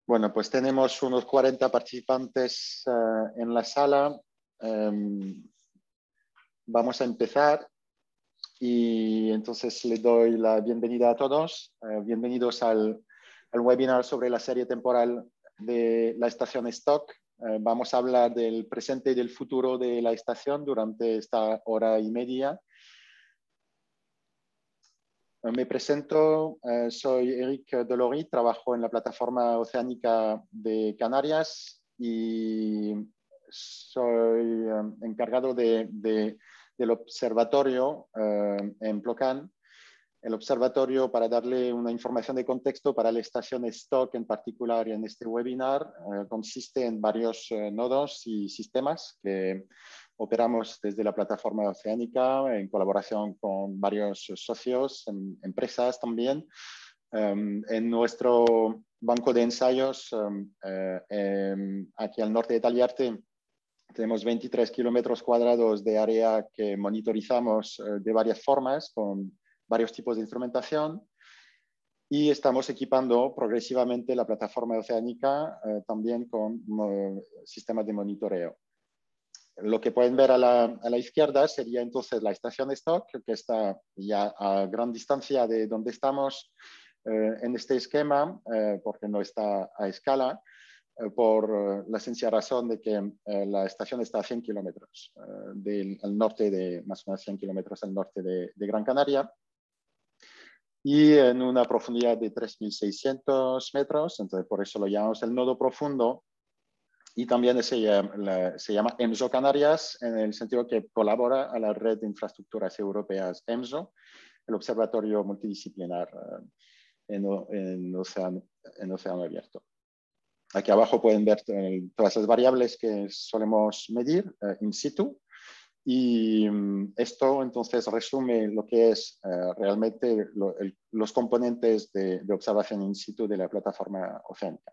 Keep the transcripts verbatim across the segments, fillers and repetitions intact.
Bueno, pues tenemos unos cuarenta participantes uh, en la sala. Um, vamos a empezar y entonces le doy la bienvenida a todos. Uh, bienvenidos al, al webinar sobre la serie temporal de la estación Stock. Uh, vamos a hablar del presente y del futuro de la estación durante esta hora y media. Me presento, eh, soy Eric Delory, trabajo en la plataforma oceánica de Canarias y soy eh, encargado de, de, del observatorio eh, en Plocan. El observatorio, para darle una información de contexto para la estación Stock en particular en este webinar, eh, consiste en varios eh, nodos y sistemas que operamos desde la plataforma oceánica en colaboración con varios socios, en, empresas también. Um, en nuestro banco de ensayos, um, eh, eh, aquí al norte de Taliarte, tenemos veintitrés kilómetros cuadrados de área que monitorizamos eh, de varias formas con varios tipos de instrumentación y estamos equipando progresivamente la plataforma oceánica eh, también con eh, sistemas de monitoreo. Lo que pueden ver a la, a la izquierda sería entonces la estación Stock, que está ya a gran distancia de donde estamos eh, en este esquema, eh, porque no está a escala, eh, por eh, la sencilla razón de que eh, la estación está a cien kilómetros eh, del al norte de, más o menos cien kilómetros al norte de, de Gran Canaria, y en una profundidad de tres mil seiscientos metros, entonces por eso lo llamamos el nodo profundo. Y también se llama, se llama EMSO Canarias, en el sentido que colabora a la red de infraestructuras europeas EMSO, el observatorio multidisciplinar en, en, océano, en océano abierto. Aquí abajo pueden ver todas las variables que solemos medir eh, in situ. Y esto entonces resume lo que es eh, realmente lo, el, los componentes de, de observación in situ de la plataforma oceánica.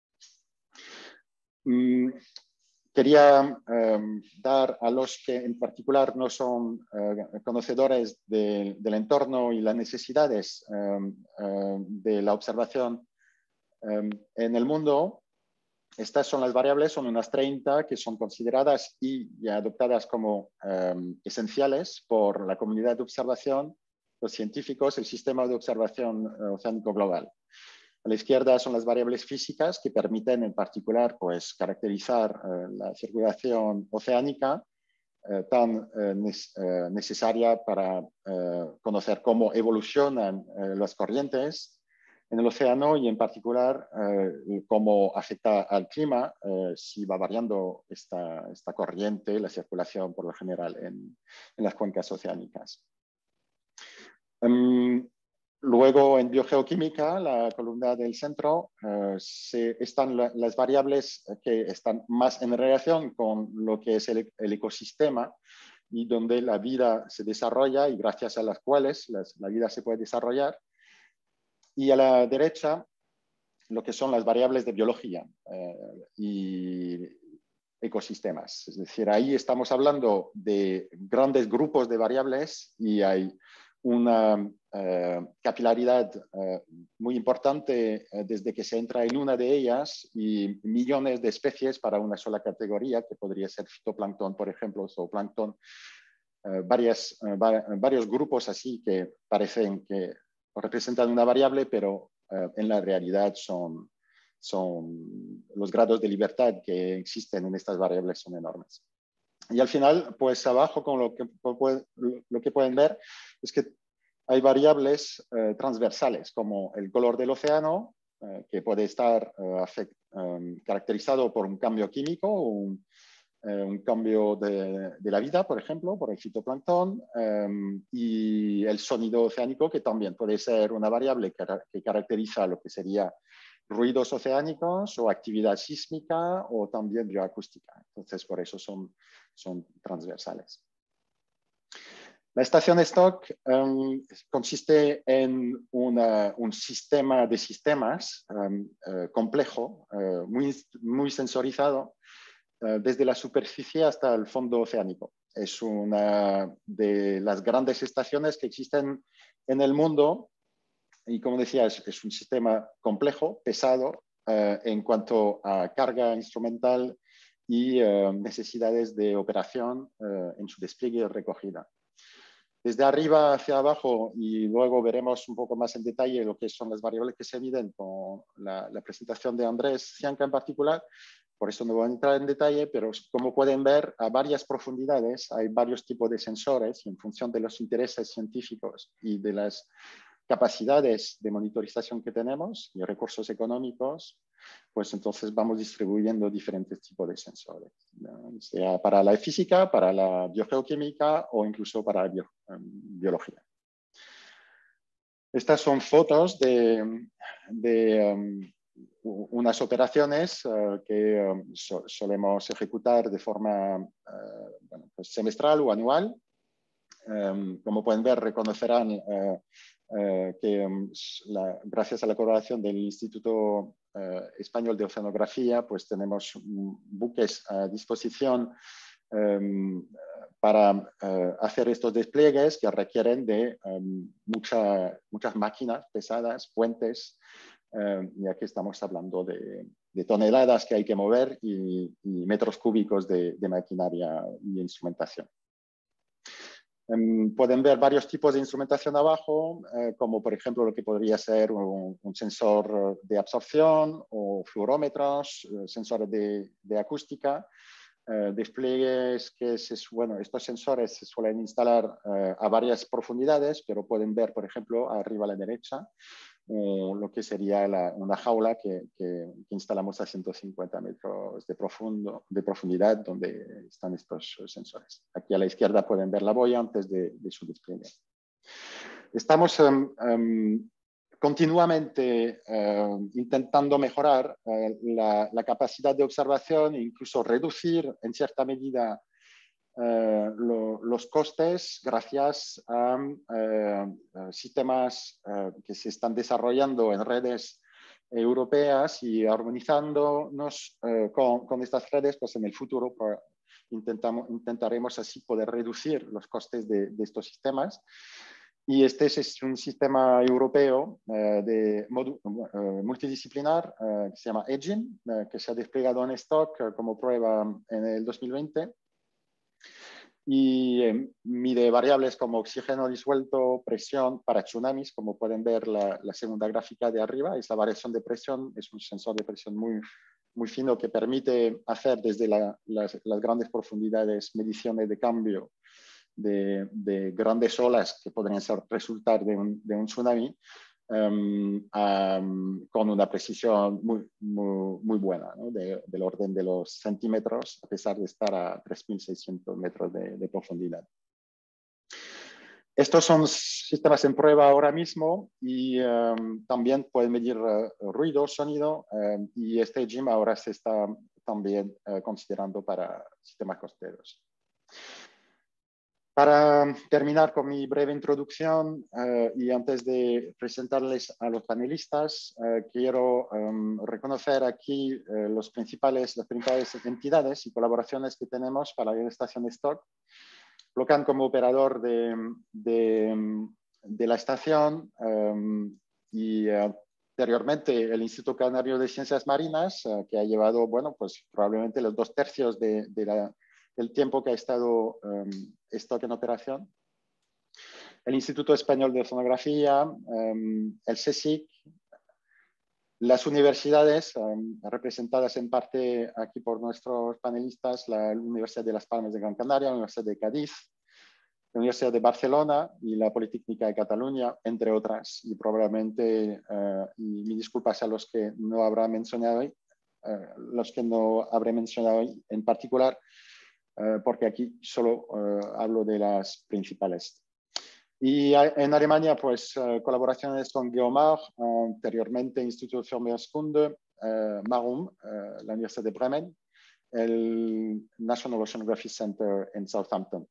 Mm, quería eh, dar a los que en particular no son eh, conocedores de, del entorno y las necesidades eh, eh, de la observación eh, en el mundo. Estas son las variables, son unas treinta que son consideradas y adoptadas como um, esenciales por la comunidad de observación, los científicos, el sistema de observación uh, oceánico global. A la izquierda son las variables físicas que permiten en particular pues, caracterizar uh, la circulación oceánica uh, tan uh, nes uh, necesaria para uh, conocer cómo evolucionan uh, las corrientes en el océano y en particular eh, cómo afecta al clima, eh, si va variando esta, esta corriente, la circulación por lo general en, en las cuencas oceánicas. Um, luego en biogeoquímica, la columna del centro, eh, se, están la, las variables que están más en relación con lo que es el, el ecosistema y donde la vida se desarrolla y gracias a las cuales las, la vida se puede desarrollar. Y a la derecha, lo que son las variables de biología eh, y ecosistemas. Es decir, ahí estamos hablando de grandes grupos de variables y hay una eh, capilaridad eh, muy importante eh, desde que se entra en una de ellas y millones de especies para una sola categoría, que podría ser fitoplancton, por ejemplo, o zooplancton. Eh, varias, eh, va varios grupos así que parecen que representan una variable, pero uh, en la realidad son, son los grados de libertad que existen en estas variables son enormes. Y al final, pues abajo, con lo que, lo que pueden ver, es que hay variables uh, transversales, como el color del océano, uh, que puede estar uh, afect, um, caracterizado por un cambio químico o un, Eh, un cambio de, de la vida, por ejemplo, por el fitoplancton, eh, y el sonido oceánico, que también puede ser una variable que, que caracteriza lo que sería ruidos oceánicos o actividad sísmica o también bioacústica. Entonces, por eso son, son transversales. La estación Stock um, consiste en una, un sistema de sistemas um, uh, complejo, uh, muy, muy sensorizado, desde la superficie hasta el fondo oceánico. Es una de las grandes estaciones que existen en el mundo y, como decía, es, es un sistema complejo, pesado, eh, en cuanto a carga instrumental y eh, necesidades de operación eh, en su despliegue y recogida. Desde arriba hacia abajo, y luego veremos un poco más en detalle lo que son las variables que se miden con la, la presentación de Andrés Cianca en particular, por eso no voy a entrar en detalle, pero como pueden ver, a varias profundidades hay varios tipos de sensores y en función de los intereses científicos y de las capacidades de monitorización que tenemos y recursos económicos, pues entonces vamos distribuyendo diferentes tipos de sensores, ¿no? Sea para la física, para la biogeoquímica o incluso para la bio, um, biología. Estas son fotos de, de um, unas operaciones uh, que um, so, solemos ejecutar de forma uh, bueno, pues semestral o anual. Um, como pueden ver, reconocerán uh, uh, que um, la, gracias a la colaboración del Instituto uh, Español de Oceanografía, pues tenemos um, buques a disposición um, para uh, hacer estos despliegues que requieren de um, mucha, muchas máquinas pesadas, puentes, um, y aquí estamos hablando de, de toneladas que hay que mover y, y metros cúbicos de, de maquinaria y instrumentación. Um, pueden ver varios tipos de instrumentación abajo, eh, como por ejemplo lo que podría ser un, un sensor de absorción o fluorómetros, eh, sensores de, de acústica, eh, despliegues que se, bueno, estos sensores se suelen instalar eh, a varias profundidades, pero pueden ver, por ejemplo, arriba a la derecha, Uh, lo que sería la, una jaula que, que, que instalamos a ciento cincuenta metros de, profundo, de profundidad donde están estos sensores. Aquí a la izquierda pueden ver la boya antes de, de su despliegue. Estamos um, um, continuamente uh, intentando mejorar uh, la, la capacidad de observación e incluso reducir en cierta medida Uh, lo, los costes gracias a uh, sistemas uh, que se están desarrollando en redes europeas y armonizándonos uh, con, con estas redes, pues en el futuro pues, intentamos, intentaremos así poder reducir los costes de, de estos sistemas. Y este es un sistema europeo uh, de modu, uh, multidisciplinar uh, que se llama EDGIN, uh, que se ha desplegado en stock uh, como prueba en el dos mil veinte. Y eh, mide variables como oxígeno disuelto, presión para tsunamis, como pueden ver la, la segunda gráfica de arriba, es la variación de presión, es un sensor de presión muy, muy fino que permite hacer desde la, las, las grandes profundidades mediciones de cambio de, de grandes olas que podrían ser, resultar de un, de un tsunami, Um, um, con una precisión muy, muy, muy buena, ¿no? de, del orden de los centímetros, a pesar de estar a tres mil seiscientos metros de, de profundidad. Estos son sistemas en prueba ahora mismo y um, también pueden medir uh, ruido, sonido, um, y este EDGIN ahora se está también uh, considerando para sistemas costeros. Para terminar con mi breve introducción uh, y antes de presentarles a los panelistas, uh, quiero um, reconocer aquí uh, los principales, las principales entidades y colaboraciones que tenemos para la estación de stock. Locan como operador de, de, de la estación um, y uh, anteriormente el Instituto Canario de Ciencias Marinas, uh, que ha llevado, bueno, pues probablemente los dos tercios de, de la el tiempo que ha estado um, stock en operación. El Instituto Español de Oceanografía, um, el CSIC, las universidades um, representadas en parte aquí por nuestros panelistas, la Universidad de Las Palmas de Gran Canaria, la Universidad de Cádiz, la Universidad de Barcelona y la Politécnica de Cataluña, entre otras. Y probablemente, uh, y mis disculpas a los que no habrá mencionado hoy, uh, los que no habré mencionado hoy en particular, Uh, porque aquí solo uh, hablo de las principales. Y en Alemania, pues, uh, colaboraciones con Geomar, uh, anteriormente Instituto für Meereskunde, uh, Marum, uh, la Universidad de Bremen, el National Oceanography Center en Southampton.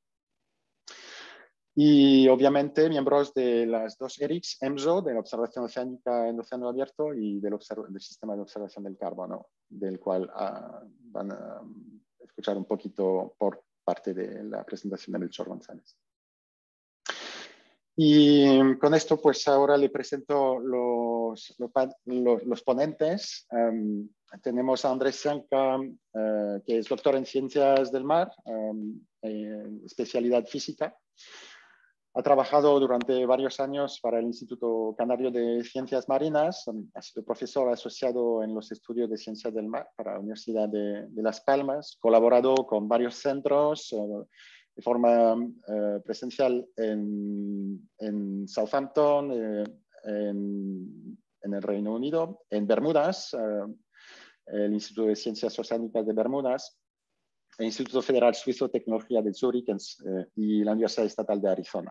Y obviamente miembros de las dos E R I Cs, EMSO, de la Observación Oceánica en Océano Abierto, y del, del Sistema de Observación del Carbono, del cual uh, van a escuchar un poquito por parte de la presentación de Melchor González. Y con esto, pues ahora le presento lo, los, los, los, los ponentes. Um, tenemos a Andrés Cianca, uh, que es doctor en Ciencias del Mar, um, en especialidad física. Ha trabajado durante varios años para el Instituto Canario de Ciencias Marinas. Ha sido profesor asociado en los estudios de Ciencias del Mar para la Universidad de, de Las Palmas. Colaborado con varios centros uh, de forma uh, presencial en, en Southampton, eh, en, en el Reino Unido, en Bermudas, uh, el Instituto de Ciencias Oceánicas de Bermudas, el Instituto Federal Suizo de Tecnología de Zúrich eh, y la Universidad Estatal de Arizona.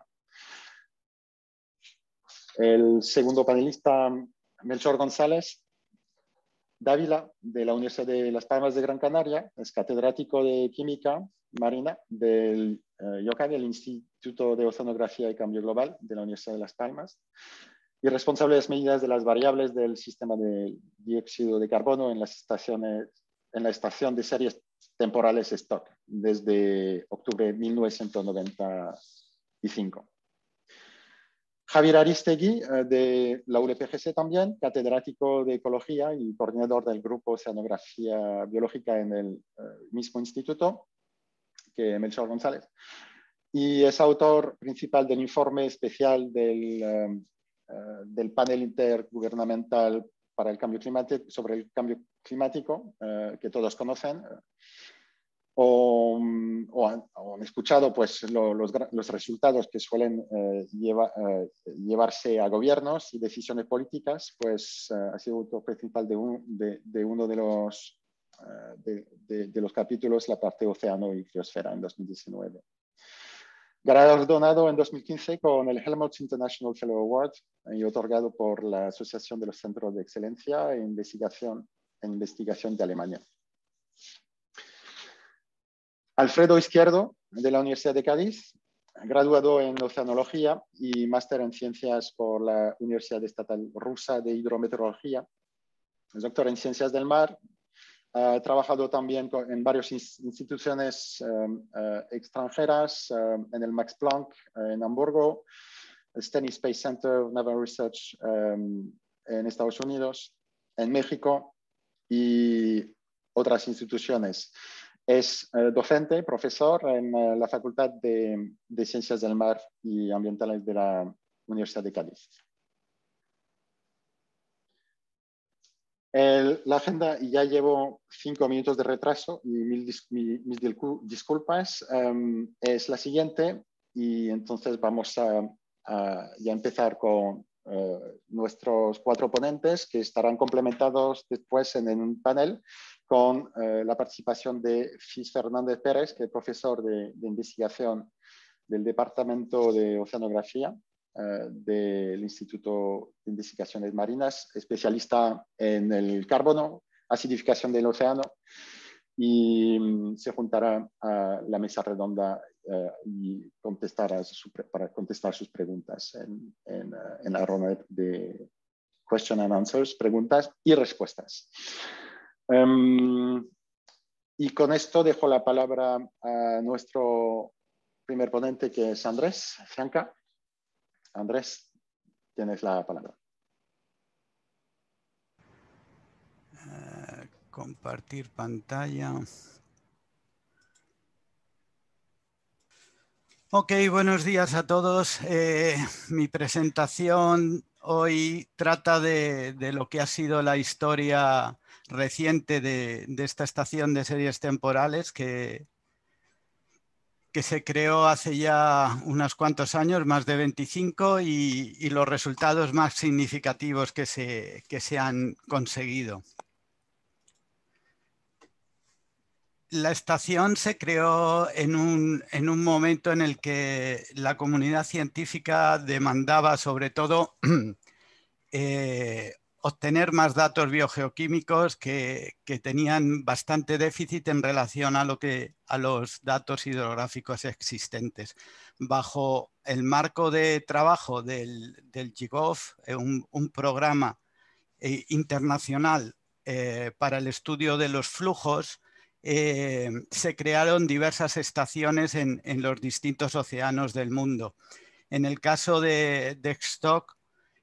El segundo panelista, Melchor González Dávila, de la Universidad de Las Palmas de Gran Canaria, es catedrático de Química Marina del eh, IOCAD, el Instituto de Oceanografía y Cambio Global de la Universidad de Las Palmas, y responsable de las medidas de las variables del sistema de dióxido de carbono en las estaciones, en la estación de series temporales Stock desde octubre de mil novecientos noventa y cinco. Javier Aristegui, de la U L P G C también, catedrático de Ecología y coordinador del Grupo Oceanografía Biológica en el uh, mismo instituto que Melchor González. Y es autor principal del informe especial del, uh, uh, del panel intergubernamental para el cambio climático, sobre el cambio climático, uh, que todos conocen. Uh, O, o, han, o han escuchado pues, lo, los, los resultados que suelen eh, lleva, eh, llevarse a gobiernos y decisiones políticas, pues eh, ha sido autor principal de, un, de, de uno de los, eh, de, de, de los capítulos, la parte Océano y Criosfera, en dos mil diecinueve. Galardonado en dos mil quince con el Helmholtz International Fellow Award y otorgado por la Asociación de los Centros de Excelencia en Investigación, en Investigación de Alemania. Alfredo Izquierdo, de la Universidad de Cádiz, graduado en Oceanología y máster en Ciencias por la Universidad Estatal Rusa de Hidrometeorología. Es doctor en Ciencias del Mar. Ha trabajado también en varias instituciones um, uh, extranjeras, um, en el Max Planck en Hamburgo, el Stenny Space Center Naval Research um, en Estados Unidos, en México y otras instituciones. Es uh, docente, profesor en uh, la Facultad de, de Ciencias del Mar y Ambientales de la Universidad de Cádiz. El, la agenda, y ya llevo cinco minutos de retraso y mil dis, mi, mis disculpas, um, es la siguiente, y entonces vamos a, a ya empezar con uh, nuestros cuatro ponentes, que estarán complementados después en, en un panel con uh, la participación de Fis Fernández Pérez, que es profesor de, de investigación del Departamento de Oceanografía uh, del Instituto de Investigaciones Marinas, especialista en el carbono, acidificación del océano, y um, se juntará a la mesa redonda uh, y contestará su, para contestar sus preguntas en, en, uh, en la ronda de question and answers, preguntas y respuestas. Um, y con esto dejo la palabra a nuestro primer ponente, que es Andrés Cianca. Andrés, tienes la palabra. Uh, compartir pantalla. Ok, buenos días a todos. Eh, mi presentación hoy trata de, de lo que ha sido la historia reciente de, de esta estación de series temporales que, que se creó hace ya unos cuantos años, más de veinticinco, y, y los resultados más significativos que se, que se han conseguido. La estación se creó en un, en un momento en el que la comunidad científica demandaba sobre todo eh, obtener más datos biogeoquímicos que, que tenían bastante déficit en relación a, lo que, a los datos hidrográficos existentes. Bajo el marco de trabajo del, del GIGOV, un, un programa eh, internacional eh, para el estudio de los flujos, Eh, se crearon diversas estaciones en, en los distintos océanos del mundo. En el caso de, de Stock,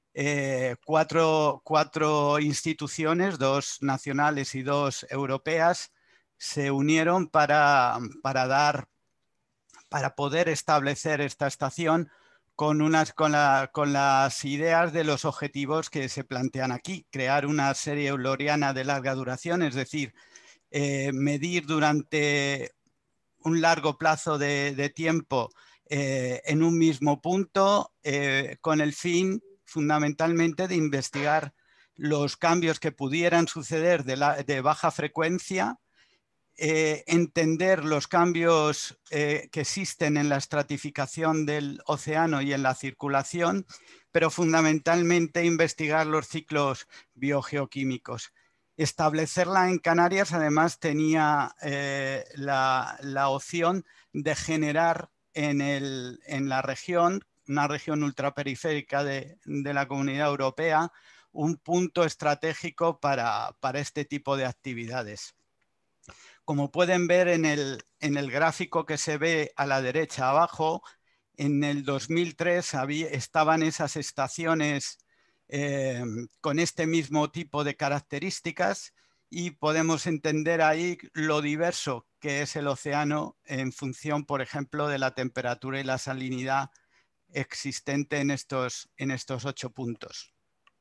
eh, cuatro, cuatro instituciones, dos nacionales y dos europeas, se unieron para, para, dar, para poder establecer esta estación con, unas, con, la, con las ideas de los objetivos que se plantean aquí. Crear una serie euleriana de larga duración, es decir, eh, medir durante un largo plazo de, de tiempo eh, en un mismo punto eh, con el fin fundamentalmente de investigar los cambios que pudieran suceder de, la, de baja frecuencia, eh, entender los cambios eh, que existen en la estratificación del océano y en la circulación, pero fundamentalmente investigar los ciclos biogeoquímicos. Establecerla en Canarias además tenía eh, la, la opción de generar en, el, en la región, una región ultraperiférica de, de la Comunidad Europea, un punto estratégico para, para este tipo de actividades. Como pueden ver en el, en el gráfico que se ve a la derecha abajo, en el dos mil tres había, estaban esas estaciones eh, con este mismo tipo de características y podemos entender ahí lo diverso que es el océano en función, por ejemplo, de la temperatura y la salinidad existente en estos, en estos ocho puntos.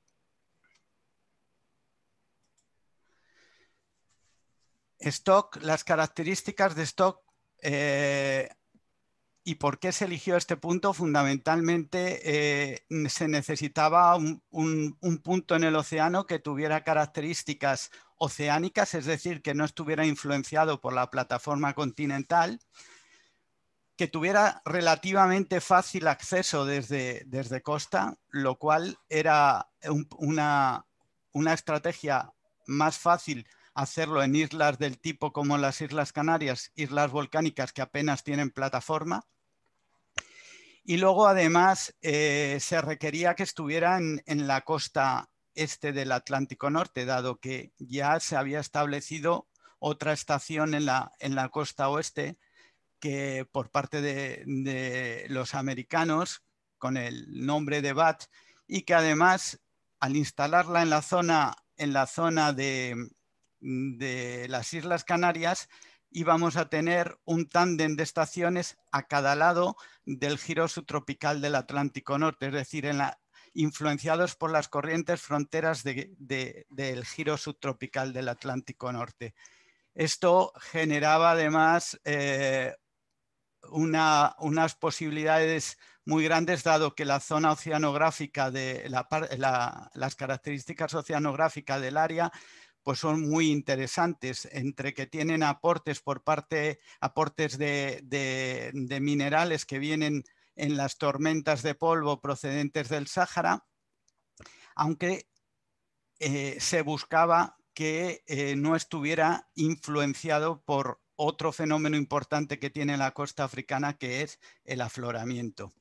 Stock, las características de Stock eh, y por qué se eligió este punto, fundamentalmente eh, se necesitaba un, un, un punto en el océano que tuviera características oceánicas, es decir, que no estuviera influenciado por la plataforma continental, que tuviera relativamente fácil acceso desde, desde costa, lo cual era un, una, una estrategia más fácil hacerlo en islas del tipo como las Islas Canarias, islas volcánicas que apenas tienen plataforma. Y luego además eh, se requería que estuviera en, en la costa este del Atlántico Norte, dado que ya se había establecido otra estación en la, en la costa oeste que por parte de, de los americanos con el nombre de B A T y que además al instalarla en la zona, en la zona de, de las Islas Canarias íbamos a tener un tándem de estaciones a cada lado del giro subtropical del Atlántico Norte, es decir, en la, influenciados por las corrientes fronteras de, de, del giro subtropical del Atlántico Norte. Esto generaba además eh, una, unas posibilidades muy grandes, dado que la zona oceanográfica de la, la, las características oceanográficas del área pues son muy interesantes, entre que tienen aportes por parte, aportes de, de, de minerales que vienen en las tormentas de polvo procedentes del Sáhara, aunque eh, se buscaba que eh, no estuviera influenciado por otro fenómeno importante que tiene la costa africana, que es el afloramiento.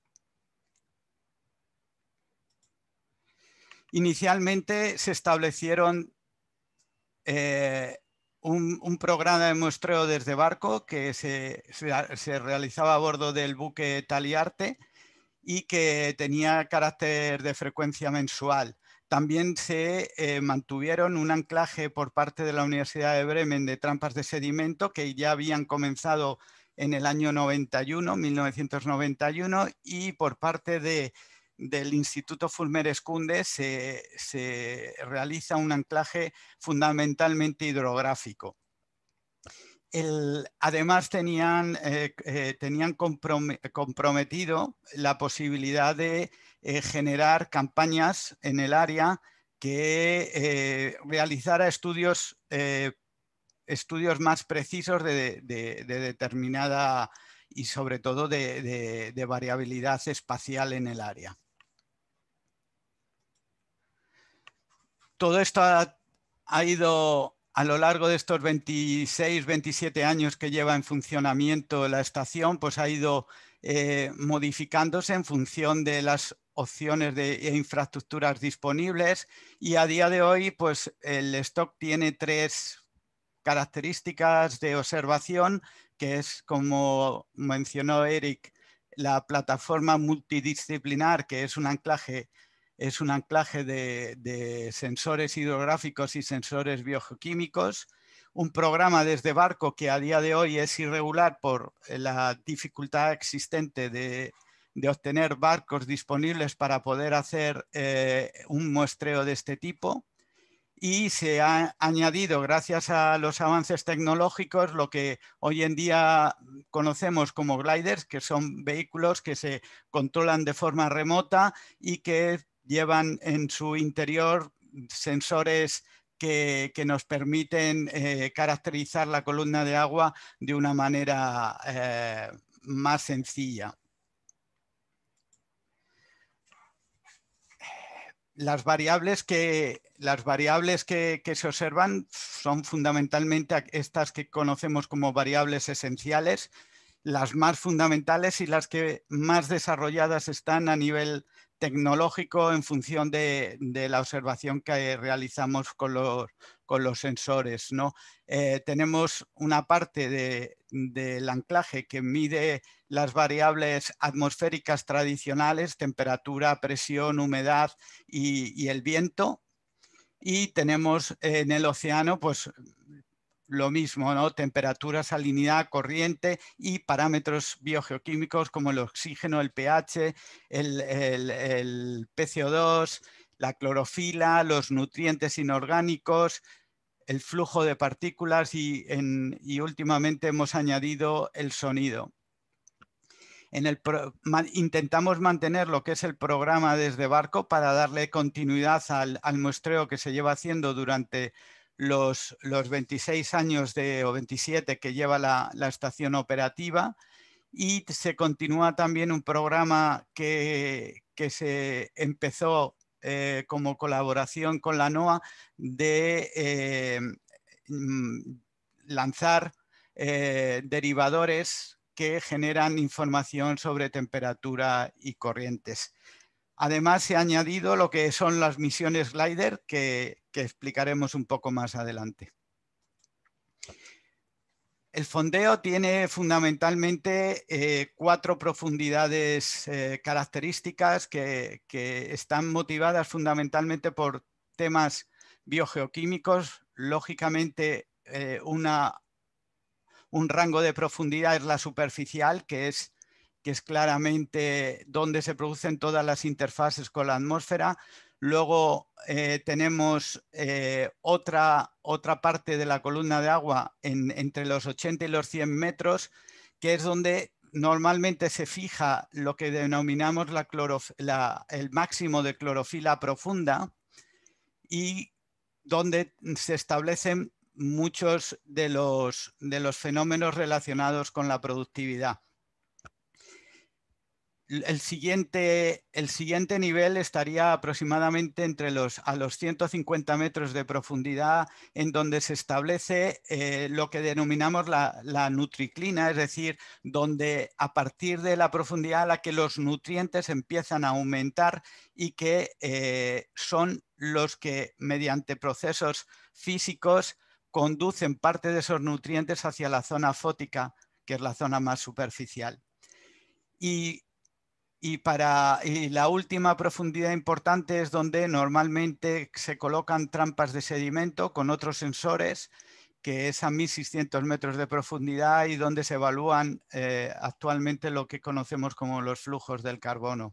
Inicialmente se establecieron eh, un, un programa de muestreo desde barco que se, se, se realizaba a bordo del buque Taliarte y que tenía carácter de frecuencia mensual. También se eh, mantuvieron un anclaje por parte de la Universidad de Bremen de trampas de sedimento que ya habían comenzado en el año noventa y uno, mil novecientos noventa y uno, y por parte de, del Instituto Fulmer Escunde se, se realiza un anclaje fundamentalmente hidrográfico. El, además tenían, eh, eh, tenían comprom comprometido la posibilidad de eh, generar campañas en el área que eh, realizara estudios, eh, estudios más precisos de, de, de determinada y sobre todo de, de, de variabilidad espacial en el área. Todo esto ha, ha ido a lo largo de estos veintiséis, veintisiete años que lleva en funcionamiento la estación, pues ha ido eh, modificándose en función de las opciones de infraestructuras disponibles y a día de hoy pues el stock tiene tres características de observación, que es, como mencionó Eric, la plataforma multidisciplinar, que es un anclaje es un anclaje de, de sensores hidrográficos y sensores biogeoquímicos. Un programa desde barco que a día de hoy es irregular por la dificultad existente de, de obtener barcos disponibles para poder hacer eh, un muestreo de este tipo. Y se ha añadido, gracias a los avances tecnológicos, lo que hoy en día conocemos como gliders, que son vehículos que se controlan de forma remota y que llevan en su interior sensores que, que nos permiten eh, caracterizar la columna de agua de una manera eh, más sencilla. Las variables, que, las variables que, que se observan son fundamentalmente estas que conocemos como variables esenciales, las más fundamentales y las que más desarrolladas están a nivel tecnológico en función de, de la observación que realizamos con los, con los sensores, ¿no? Eh, tenemos una parte de, del anclaje que mide las variables atmosféricas tradicionales, temperatura, presión, humedad y, y el viento. Y tenemos en el océano, pues, lo mismo, ¿no? Temperatura, salinidad, corriente y parámetros biogeoquímicos como el oxígeno, el pH, el, el, el P C O dos, la clorofila, los nutrientes inorgánicos, el flujo de partículas y, en, y últimamente hemos añadido el sonido. En el pro, man, intentamos mantener lo que es el programa desde barco para darle continuidad al, al muestreo que se lleva haciendo durante los, los veintiséis años de, o veintisiete que lleva la, la estación operativa, y se continúa también un programa que, que se empezó eh, como colaboración con la NOAA de eh, lanzar eh, derivadores que generan información sobre temperatura y corrientes. Además, se ha añadido lo que son las misiones glider, que, que explicaremos un poco más adelante. El fondeo tiene fundamentalmente eh, cuatro profundidades eh, características que, que están motivadas fundamentalmente por temas biogeoquímicos. Lógicamente, eh, una, un rango de profundidad es la superficial, que es, que es claramente donde se producen todas las interfaces con la atmósfera. Luego eh, tenemos eh, otra, otra parte de la columna de agua en, entre los ochenta y los cien metros, que es donde normalmente se fija lo que denominamos la clorof la, el máximo de clorofila profunda, y donde se establecen muchos de los, de los fenómenos relacionados con la productividad. El siguiente, el siguiente nivel estaría aproximadamente entre los, a los ciento cincuenta metros de profundidad, en donde se establece eh, lo que denominamos la, la nutriclina, es decir, donde a partir de la profundidad a la que los nutrientes empiezan a aumentar y que eh, son los que mediante procesos físicos conducen parte de esos nutrientes hacia la zona fótica, que es la zona más superficial. Y Y, para, y la última profundidad importante es donde normalmente se colocan trampas de sedimento con otros sensores, que es a mil seiscientos metros de profundidad y donde se evalúan eh, actualmente lo que conocemos como los flujos del carbono.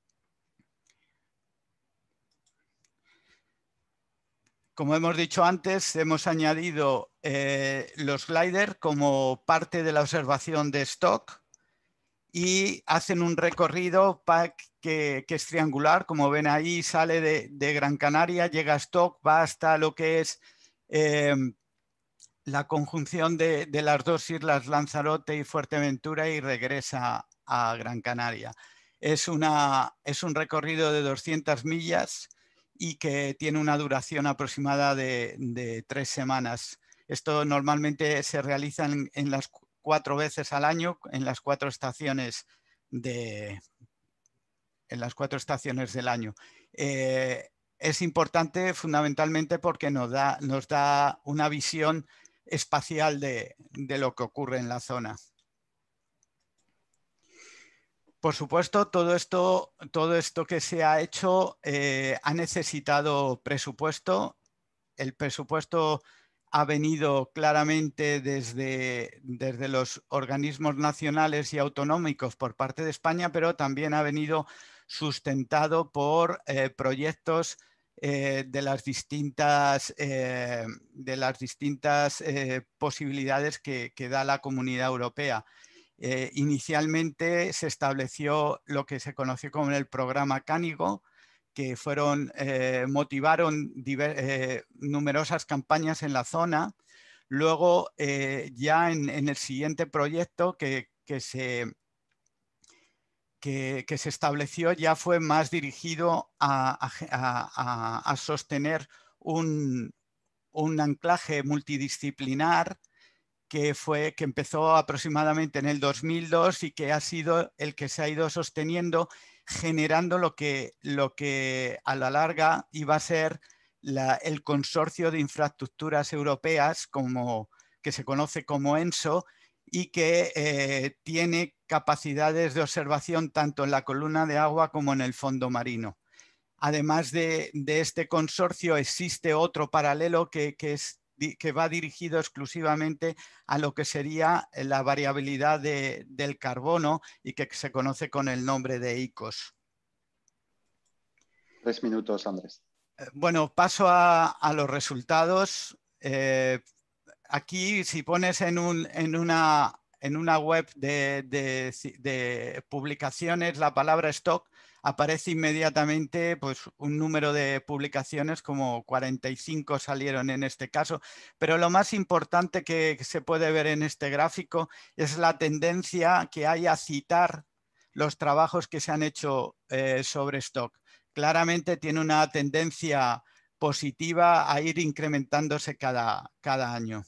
Como hemos dicho antes, hemos añadido eh, los gliders como parte de la observación de stock, y hacen un recorrido que, que es triangular, como ven ahí, sale de, de Gran Canaria, llega a Stock, va hasta lo que es eh, la conjunción de, de las dos islas Lanzarote y Fuerteventura y regresa a Gran Canaria. Es, una, es un recorrido de doscientas millas y que tiene una duración aproximada de, de tres semanas. Esto normalmente se realiza en, en las cuatro veces al año en las cuatro estaciones de en las cuatro estaciones del año. Eh, es importante fundamentalmente porque nos da, nos da una visión espacial de, de lo que ocurre en la zona. Por supuesto, todo esto, todo esto que se ha hecho eh, ha necesitado presupuesto. El presupuesto ha venido claramente desde, desde los organismos nacionales y autonómicos por parte de España, pero también ha venido sustentado por eh, proyectos eh, de las distintas, eh, de las distintas eh, posibilidades que, que da la Comunidad Europea. Eh, inicialmente se estableció lo que se conoció como el programa Cánigo, que fueron, eh, motivaron diver, eh, numerosas campañas en la zona. Luego, eh, ya en, en el siguiente proyecto que, que, se, que, que se estableció, ya fue más dirigido a, a, a, a sostener un, un anclaje multidisciplinar que, fue, que empezó aproximadamente en el dos mil dos y que ha sido el que se ha ido sosteniendo, generando lo que, lo que a la larga iba a ser la, el Consorcio de Infraestructuras Europeas, como, que se conoce como ENSO, y que eh, tiene capacidades de observación tanto en la columna de agua como en el fondo marino. Además de, de este consorcio, existe otro paralelo que, que es que va dirigido exclusivamente a lo que sería la variabilidad de, del carbono y que se conoce con el nombre de I C O S. Tres minutos, Andrés. Bueno, paso a, a los resultados. Eh, aquí, si pones en, un, en, una, en una web de, de, de publicaciones la palabra stock, aparece inmediatamente pues, un número de publicaciones, como cuarenta y cinco salieron en este caso, pero lo más importante que se puede ver en este gráfico es la tendencia que hay a citar los trabajos que se han hecho eh, sobre stock. Claramente tiene una tendencia positiva a ir incrementándose cada, cada año.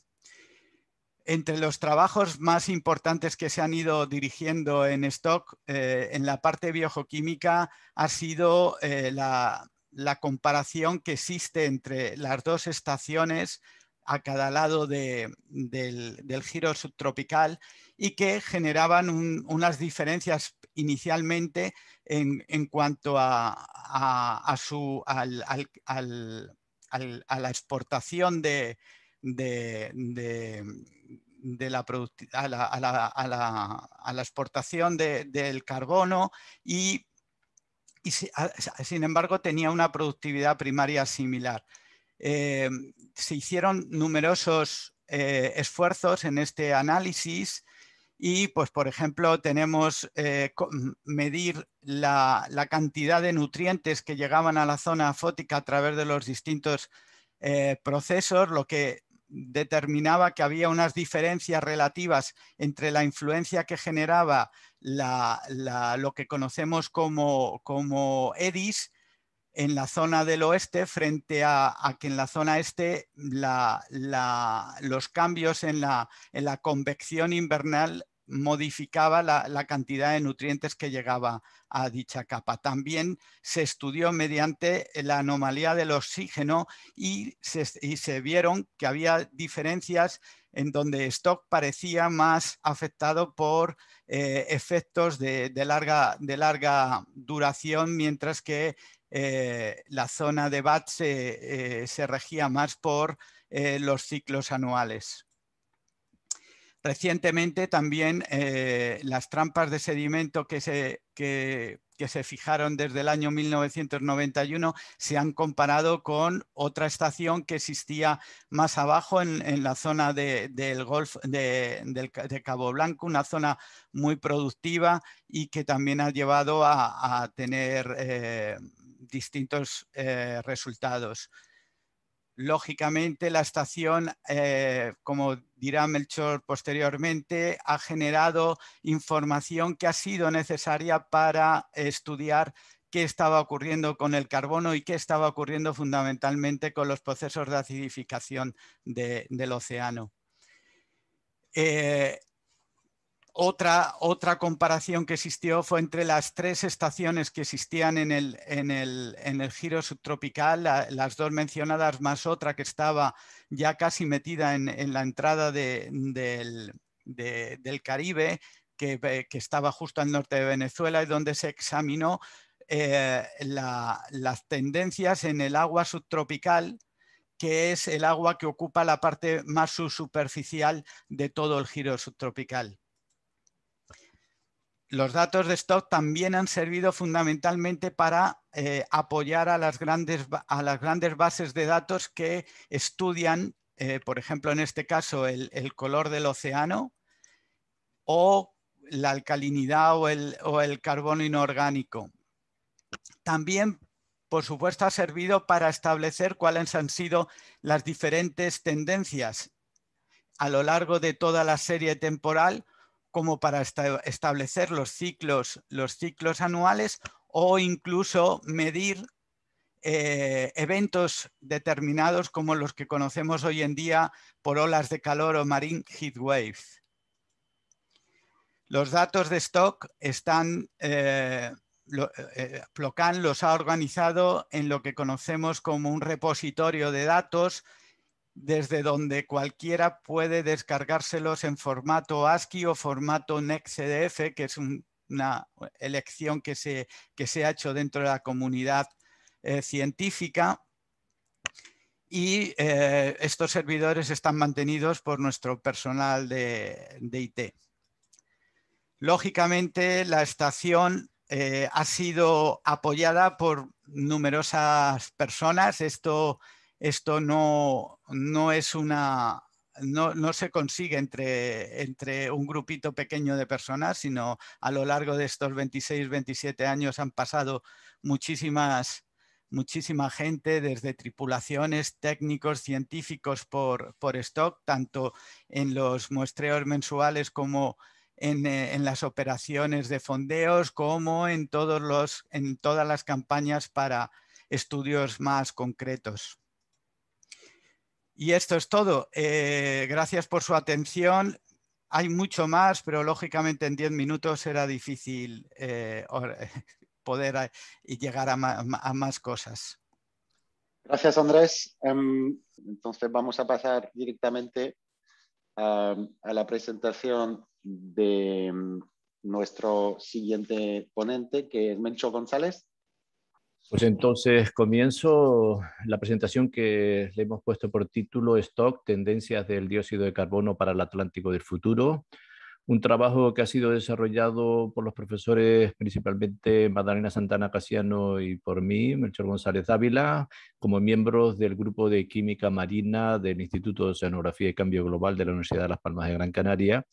Entre los trabajos más importantes que se han ido dirigiendo en stock, eh, en la parte biogeoquímica, ha sido eh, la, la comparación que existe entre las dos estaciones a cada lado de, del, del giro subtropical y que generaban un, unas diferencias inicialmente en, en cuanto a, a, a, su, al, al, al, al, a la exportación de, de, de de la, a, la, a, la, a, la, a la exportación de, del carbono y, y sin embargo tenía una productividad primaria similar. Eh, se hicieron numerosos eh, esfuerzos en este análisis y, pues, por ejemplo, tenemos eh, medir la, la cantidad de nutrientes que llegaban a la zona fótica a través de los distintos eh, procesos, lo que determinaba que había unas diferencias relativas entre la influencia que generaba la, la, lo que conocemos como, como E D I S en la zona del oeste frente a, a que en la zona este la, la, los cambios en la, en la convección invernal modificaba la, la cantidad de nutrientes que llegaba a dicha capa. También se estudió mediante la anomalía del oxígeno y se, y se vieron que había diferencias en donde stock parecía más afectado por eh, efectos de, de, larga, de larga duración, mientras que eh, la zona de B A T se, eh, se regía más por eh, los ciclos anuales. Recientemente también eh, las trampas de sedimento que se, que, que se fijaron desde el año mil novecientos noventa y uno se han comparado con otra estación que existía más abajo en, en la zona de, del Golfo de, de, de Cabo Blanco, una zona muy productiva y que también ha llevado a, a tener eh, distintos eh, resultados. Lógicamente, la estación, eh, como dirá Melchor posteriormente, ha generado información que ha sido necesaria para estudiar qué estaba ocurriendo con el carbono y qué estaba ocurriendo fundamentalmente con los procesos de acidificación de, del océano. Eh, Otra, otra comparación que existió fue entre las tres estaciones que existían en el, en el, en el giro subtropical, la, las dos mencionadas más otra que estaba ya casi metida en, en la entrada de, del, de, del Caribe, que, que estaba justo al norte de Venezuela y donde se examinó eh, la, las tendencias en el agua subtropical, que es el agua que ocupa la parte más subsuperficial de todo el giro subtropical. Los datos de stock también han servido fundamentalmente para eh, apoyar a las, grandes, a las grandes bases de datos que estudian, eh, por ejemplo, en este caso, el, el color del océano o la alcalinidad o el, o el carbono inorgánico. También, por supuesto, ha servido para establecer cuáles han sido las diferentes tendencias a lo largo de toda la serie temporal, como para establecer los ciclos, los ciclos anuales o incluso medir eh, eventos determinados como los que conocemos hoy en día por olas de calor o marine heat waves. Los datos de stock están, eh, lo, eh, Plocan los ha organizado en lo que conocemos como un repositorio de datos, desde donde cualquiera puede descargárselos en formato ASCII o formato NextCDF, que es un, una elección que se, que se ha hecho dentro de la comunidad eh, científica. Y eh, estos servidores están mantenidos por nuestro personal de, de I T. Lógicamente, la estación eh, ha sido apoyada por numerosas personas. Esto, esto no, no es una... No, no se consigue entre, entre un grupito pequeño de personas, sino a lo largo de estos veintiséis, veintisiete años han pasado muchísimas, muchísima gente, desde tripulaciones, técnicos, científicos por, por stock, tanto en los muestreos mensuales como En, en las operaciones de fondeos, como en, todos los, en todas las campañas para estudios más concretos. Y esto es todo. Eh, gracias por su atención. Hay mucho más, pero lógicamente en diez minutos será difícil eh, poder a, y llegar a, ma, a más cosas. Gracias, Andrés. Um, entonces vamos a pasar directamente a, a la presentación de um, nuestro siguiente ponente, que es Mencho González. Pues entonces comienzo la presentación que le hemos puesto por título Stock, tendencias del dióxido de carbono para el Atlántico del futuro. Un trabajo que ha sido desarrollado por los profesores principalmente Magdalena Santana Casiano y por mí, Melchor González Dávila, como miembros del grupo de Química Marina del Instituto de Oceanografía y Cambio Global de la Universidad de Las Palmas de Gran Canaria.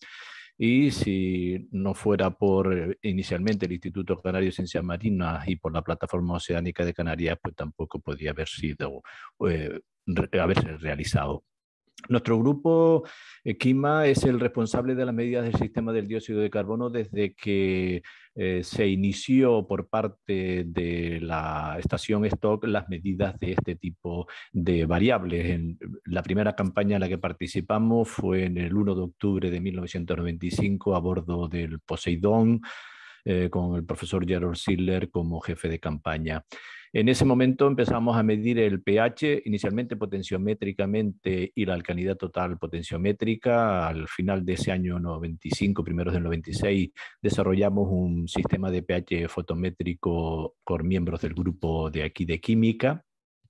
Y si no fuera por inicialmente el Instituto Canario de Ciencias Marinas y por la Plataforma Oceánica de Canarias, pues tampoco podía haber sido, eh, haberse realizado. Nuestro grupo eh, Quima es el responsable de las medidas del sistema del dióxido de carbono desde que eh, se inició por parte de la estación Stock las medidas de este tipo de variables. En la primera campaña en la que participamos fue en el uno de octubre de mil novecientos noventa y cinco a bordo del Poseidón, eh, con el profesor Gerald Siller como jefe de campaña. En ese momento empezamos a medir el pH, inicialmente potenciométricamente y la alcalinidad total potenciométrica. Al final de ese año noventa y cinco, primeros del noventa y seis, desarrollamos un sistema de pH fotométrico con miembros del grupo de aquí de química.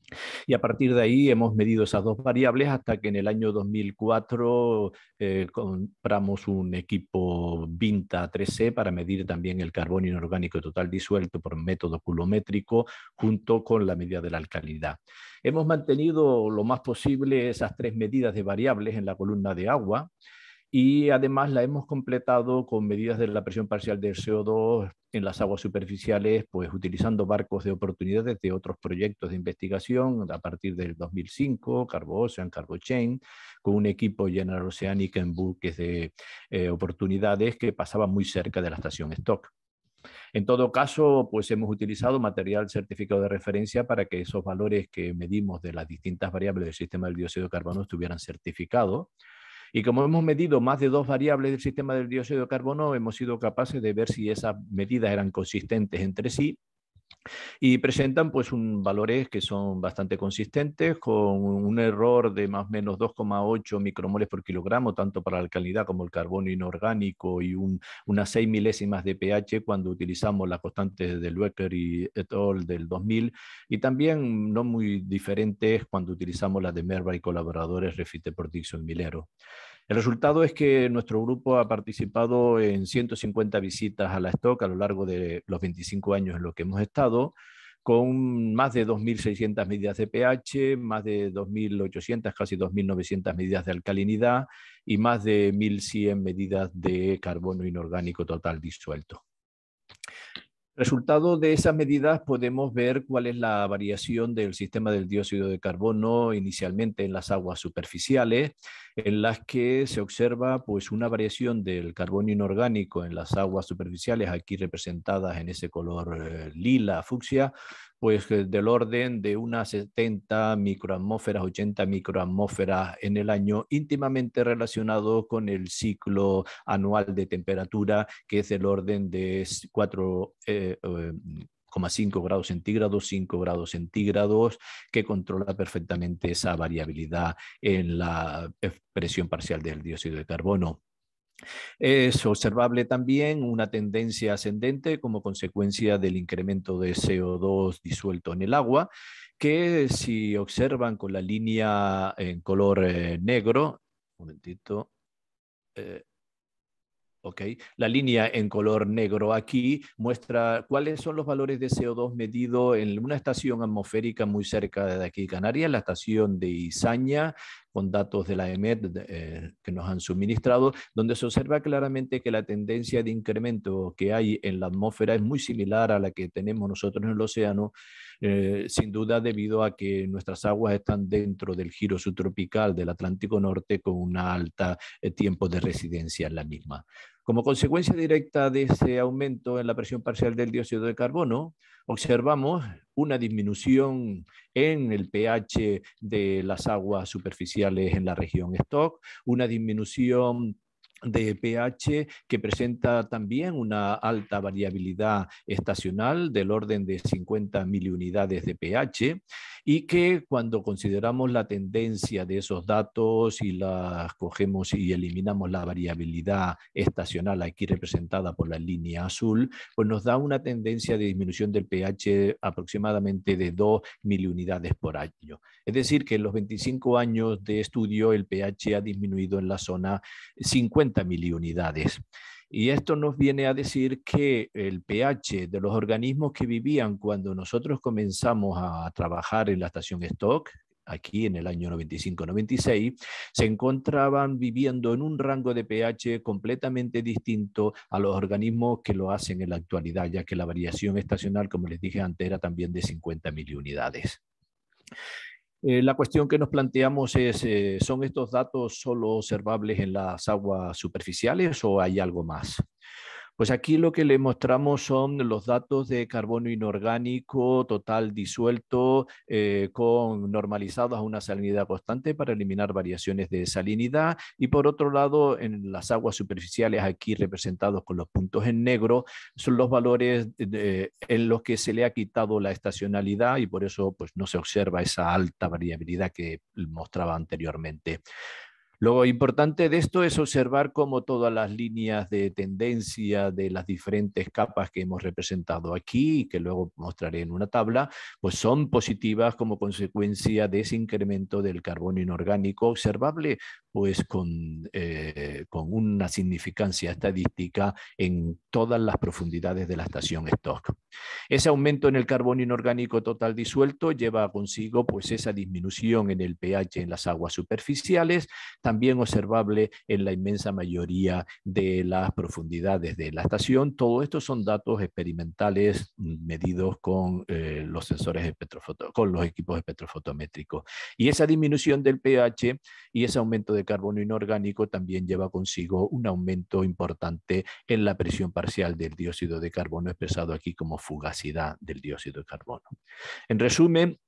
Y a partir de ahí hemos medido esas dos variables hasta que en el año dos mil cuatro eh, compramos un equipo Vinta tres C para medir también el carbono inorgánico total disuelto por método culométrico junto con la medida de la alcalinidad. Hemos mantenido lo más posible esas tres medidas de variables en la columna de agua y además la hemos completado con medidas de la presión parcial del C O dos en las aguas superficiales, pues utilizando barcos de oportunidades de otros proyectos de investigación a partir del dos mil cinco, CarboOcean, CarboChain, con un equipo General Oceanic en buques de eh, oportunidades que pasaba muy cerca de la estación Stock. En todo caso, pues hemos utilizado material certificado de referencia para que esos valores que medimos de las distintas variables del sistema del dióxido de carbono estuvieran certificados. Y como hemos medido más de dos variables del sistema del dióxido de carbono, hemos sido capaces de ver si esas medidas eran consistentes entre sí Y presentan pues un, valores que son bastante consistentes, con un error de más o menos dos coma ocho micromoles por kilogramo, tanto para la alcalinidad como el carbono inorgánico, y un, unas seis milésimas de pH cuando utilizamos las constantes de Luecker y et al del dos mil, y también no muy diferentes cuando utilizamos las de Merva y colaboradores Refite por Dixon Milero. El resultado es que nuestro grupo ha participado en ciento cincuenta visitas a la stock a lo largo de los veinticinco años en los que hemos estado, con más de dos mil seiscientas medidas de pH, más de dos mil ochocientas, casi dos mil novecientas medidas de alcalinidad y más de mil cien medidas de carbono inorgánico total disuelto. Resultado de esas medidas podemos ver cuál es la variación del sistema del dióxido de carbono inicialmente en las aguas superficiales, en las que se observa pues, una variación del carbono inorgánico en las aguas superficiales, aquí representadas en ese color eh, lila, fucsia, pues del orden de unas setenta microatmósferas, ochenta microatmósferas en el año, íntimamente relacionado con el ciclo anual de temperatura, que es del orden de cuatro coma cinco grados centígrados, cinco grados centígrados, que controla perfectamente esa variabilidad en la presión parcial del dióxido de carbono. Es observable también una tendencia ascendente como consecuencia del incremento de C O dos disuelto en el agua, que si observan con la línea en color eh, negro, un momentito, eh, Okay. La línea en color negro aquí muestra cuáles son los valores de C O dos medido en una estación atmosférica muy cerca de aquí, Canarias, la estación de Izaña, con datos de la E M E T eh, que nos han suministrado, donde se observa claramente que la tendencia de incremento que hay en la atmósfera es muy similar a la que tenemos nosotros en el océano, eh, sin duda debido a que nuestras aguas están dentro del giro subtropical del Atlántico Norte con una alta eh, tiempo de residencia en la misma. Como consecuencia directa de ese aumento en la presión parcial del dióxido de carbono, observamos una disminución en el pH de las aguas superficiales en la región Stock, una disminución de pH que presenta también una alta variabilidad estacional del orden de cincuenta miliunidades de pH, y que cuando consideramos la tendencia de esos datos y las cogemos y eliminamos la variabilidad estacional aquí representada por la línea azul, pues nos da una tendencia de disminución del pH aproximadamente de dos miliunidades por año. Es decir, que en los veinticinco años de estudio el pH ha disminuido en la zona cincuenta miliunidades. Y esto nos viene a decir que el pH de los organismos que vivían cuando nosotros comenzamos a trabajar en la estación Stock, aquí en el año noventa y cinco noventa y seis, se encontraban viviendo en un rango de pH completamente distinto a los organismos que lo hacen en la actualidad, ya que la variación estacional, como les dije antes, era también de cincuenta miliunidades. Eh, la cuestión que nos planteamos es, eh, ¿son estos datos solo observables en las aguas superficiales o hay algo más? Pues aquí lo que le mostramos son los datos de carbono inorgánico total disuelto eh, con normalizados a una salinidad constante para eliminar variaciones de salinidad, y por otro lado en las aguas superficiales aquí representados con los puntos en negro son los valores de, en los que se le ha quitado la estacionalidad y por eso pues, no se observa esa alta variabilidad que mostraba anteriormente. Lo importante de esto es observar cómo todas las líneas de tendencia de las diferentes capas que hemos representado aquí y que luego mostraré en una tabla, pues son positivas como consecuencia de ese incremento del carbono inorgánico observable, pues con, eh, con una significancia estadística en todas las profundidades de la estación Stock. Ese aumento en el carbono inorgánico total disuelto lleva consigo pues esa disminución en el pH en las aguas superficiales, también observable en la inmensa mayoría de las profundidades de la estación. Todo esto son datos experimentales medidos con eh, los sensores espectrofoto, con los equipos espectrofotométricos. Y esa disminución del pH y ese aumento de carbono inorgánico también lleva consigo un aumento importante en la presión parcial del dióxido de carbono, expresado aquí como fugacidad del dióxido de carbono. En resumen,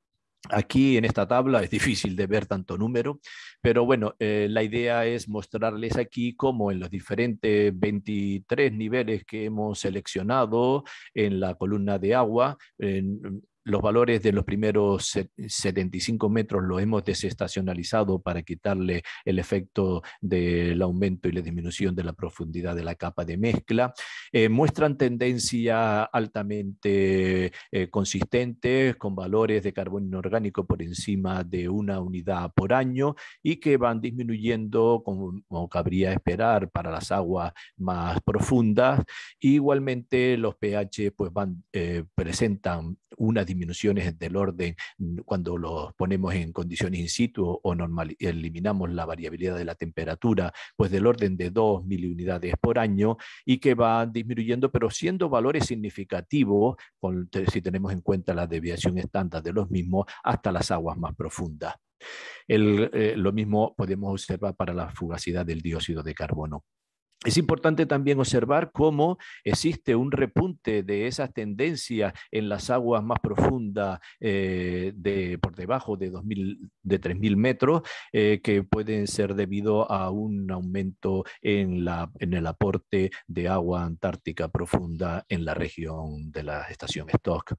Aquí en esta tabla es difícil de ver tanto número, pero bueno, eh, la idea es mostrarles aquí cómo en los diferentes veintitrés niveles que hemos seleccionado en la columna de agua, en, los valores de los primeros setenta y cinco metros los hemos desestacionalizado para quitarle el efecto del aumento y la disminución de la profundidad de la capa de mezcla. Eh, muestran tendencia altamente eh, consistentes, con valores de carbono inorgánico por encima de una unidad por año y que van disminuyendo como, como cabría esperar para las aguas más profundas. Igualmente los pH pues van, eh, presentan unas disminuciones del orden cuando los ponemos en condiciones in situ o normal, eliminamos la variabilidad de la temperatura, pues del orden de dos miliunidades por año, y que van disminuyendo, pero siendo valores significativos, con, si tenemos en cuenta la desviación estándar de los mismos, hasta las aguas más profundas. El, eh, lo mismo podemos observar para la fugacidad del dióxido de carbono. Es importante también observar cómo existe un repunte de esas tendencias en las aguas más profundas, eh, de, por debajo de, dos mil, de tres mil metros, eh, que pueden ser debido a un aumento en, la, en el aporte de agua antártica profunda en la región de la estación Stock.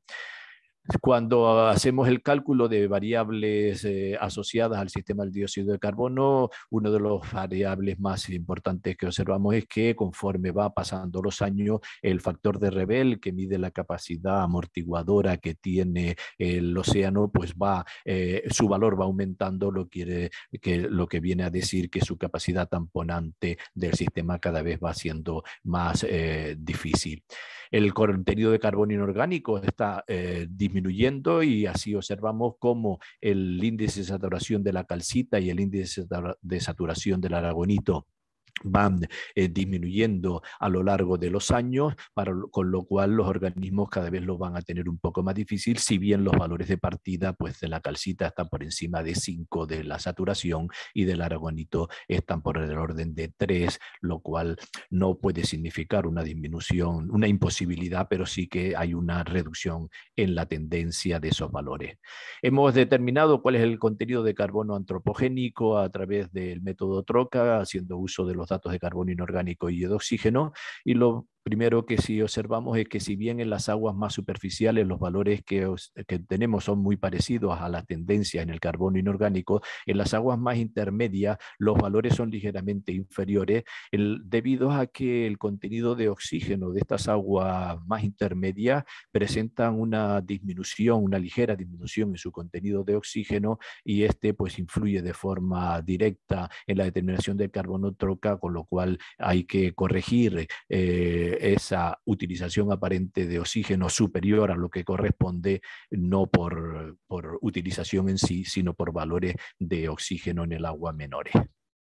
Cuando hacemos el cálculo de variables eh, asociadas al sistema del dióxido de carbono, una de las variables más importantes que observamos es que conforme va pasando los años, el factor de Rebel, que mide la capacidad amortiguadora que tiene el océano, pues va, eh, su valor va aumentando, lo, quiere, que, lo que viene a decir que su capacidad tamponante del sistema cada vez va siendo más eh, difícil. El contenido de carbono inorgánico está eh, disminuyendo y así observamos cómo el índice de saturación de la calcita y el índice de saturación del aragonito van eh, disminuyendo a lo largo de los años, para, con lo cual los organismos cada vez lo van a tener un poco más difícil, si bien los valores de partida pues de la calcita están por encima de cinco de la saturación y del aragonito están por el orden de tres, lo cual no puede significar una disminución, una imposibilidad, pero sí que hay una reducción en la tendencia de esos valores. Hemos determinado cuál es el contenido de carbono antropogénico a través del método TROCA, haciendo uso de los datos de carbono inorgánico y de oxígeno, y lo primero que sí observamos es que si bien en las aguas más superficiales los valores que, que tenemos son muy parecidos a la tendencia en el carbono inorgánico, en las aguas más intermedias los valores son ligeramente inferiores, el, debido a que el contenido de oxígeno de estas aguas más intermedias presentan una disminución, una ligera disminución en su contenido de oxígeno, y este pues influye de forma directa en la determinación del carbono TROCA, con lo cual hay que corregir eh, esa utilización aparente de oxígeno superior a lo que corresponde, no por, por utilización en sí, sino por valores de oxígeno en el agua menores.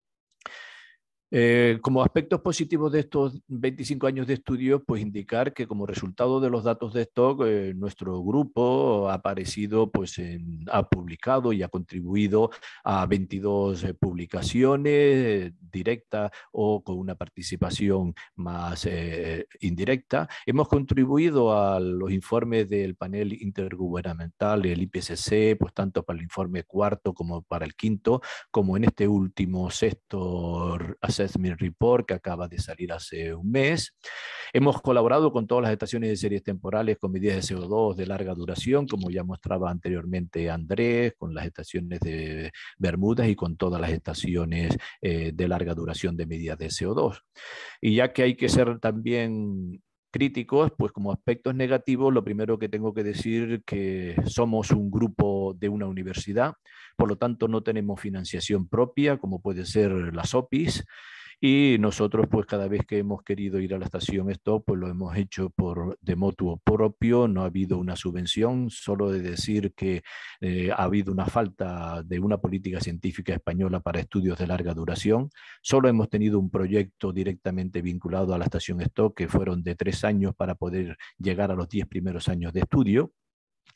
Eh, como aspectos positivos de estos veinticinco años de estudio, pues indicar que como resultado de los datos de stock, eh, nuestro grupo ha aparecido, pues en, ha publicado y ha contribuido a veintidós eh, publicaciones eh, directas o con una participación más eh, indirecta. Hemos contribuido a los informes del panel intergubernamental, el I P C C, pues tanto para el informe cuarto como para el quinto, como en este último sexto Assessment Report que acaba de salir hace un mes. Hemos colaborado con todas las estaciones de series temporales con medidas de C O dos de larga duración, como ya mostraba anteriormente Andrés, con las estaciones de Bermudas y con todas las estaciones eh, de larga duración de medidas de C O dos. Y ya que hay que ser también críticos, pues como aspectos negativos, lo primero que tengo que decir que somos un grupo de una universidad, por lo tanto no tenemos financiación propia, como puede ser las O P I S, y nosotros pues cada vez que hemos querido ir a la estación Stock, pues lo hemos hecho por de motu propio, no ha habido una subvención, solo de decir que eh, ha habido una falta de una política científica española para estudios de larga duración. Solo hemos tenido un proyecto directamente vinculado a la estación Stock, que fueron de tres años para poder llegar a los diez primeros años de estudio.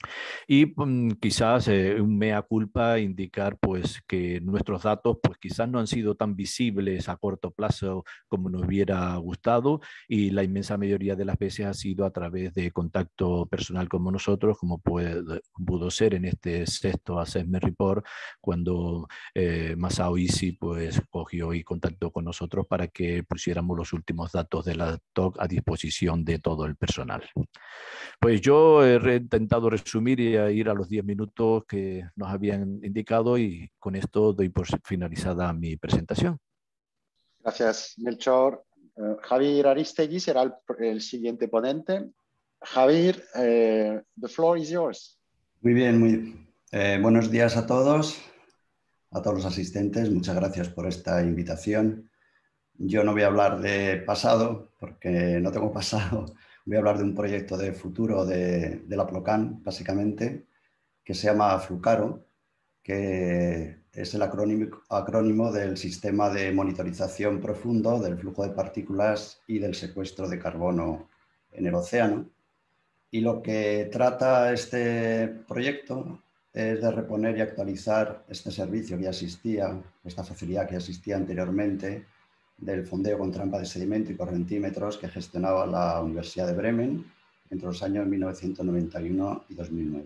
Y mm, quizás eh, un mea culpa indicar pues, que nuestros datos pues, quizás no han sido tan visibles a corto plazo como nos hubiera gustado, y la inmensa mayoría de las veces ha sido a través de contacto personal como nosotros, como puede, pudo ser en este sexto Assessment Report, cuando eh, Masao Isi pues, cogió y contactó con nosotros para que pusiéramos los últimos datos de la T O C a disposición de todo el personal. Pues yo he intentado resumir y ir a los diez minutos que nos habían indicado, y con esto doy por finalizada mi presentación. Gracias, Melchor. Uh, Javier Aristegui será el, el siguiente ponente. Javier, uh, the floor is yours. Muy bien, muy eh, buenos días a todos, a todos los asistentes. Muchas gracias por esta invitación. Yo no voy a hablar de pasado, porque no tengo pasado. Voy a hablar de un proyecto de futuro de, de la Plocan, básicamente, que se llama Flucaro, que es el acrónimo, acrónimo del Sistema de Monitorización Profundo del Flujo de Partículas y del Secuestro de Carbono en el Océano. Y lo que trata este proyecto es de reponer y actualizar este servicio que ya existía, esta facilidad que ya existía anteriormente, del fondeo con trampa de sedimento y correntímetros que gestionaba la Universidad de Bremen entre los años mil novecientos noventa y uno y dos mil nueve.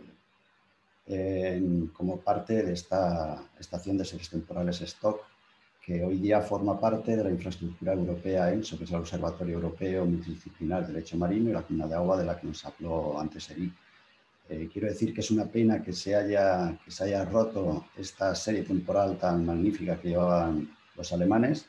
Eh, como parte de esta estación de series temporales S T O C, que hoy día forma parte de la infraestructura europea ENSO, que es el Observatorio Europeo Multidisciplinar de Derecho Marino y la Columna de Agua, de la que nos habló antes Eric. Eh, quiero decir que es una pena que se, haya, que se haya roto esta serie temporal tan magnífica que llevaban los alemanes,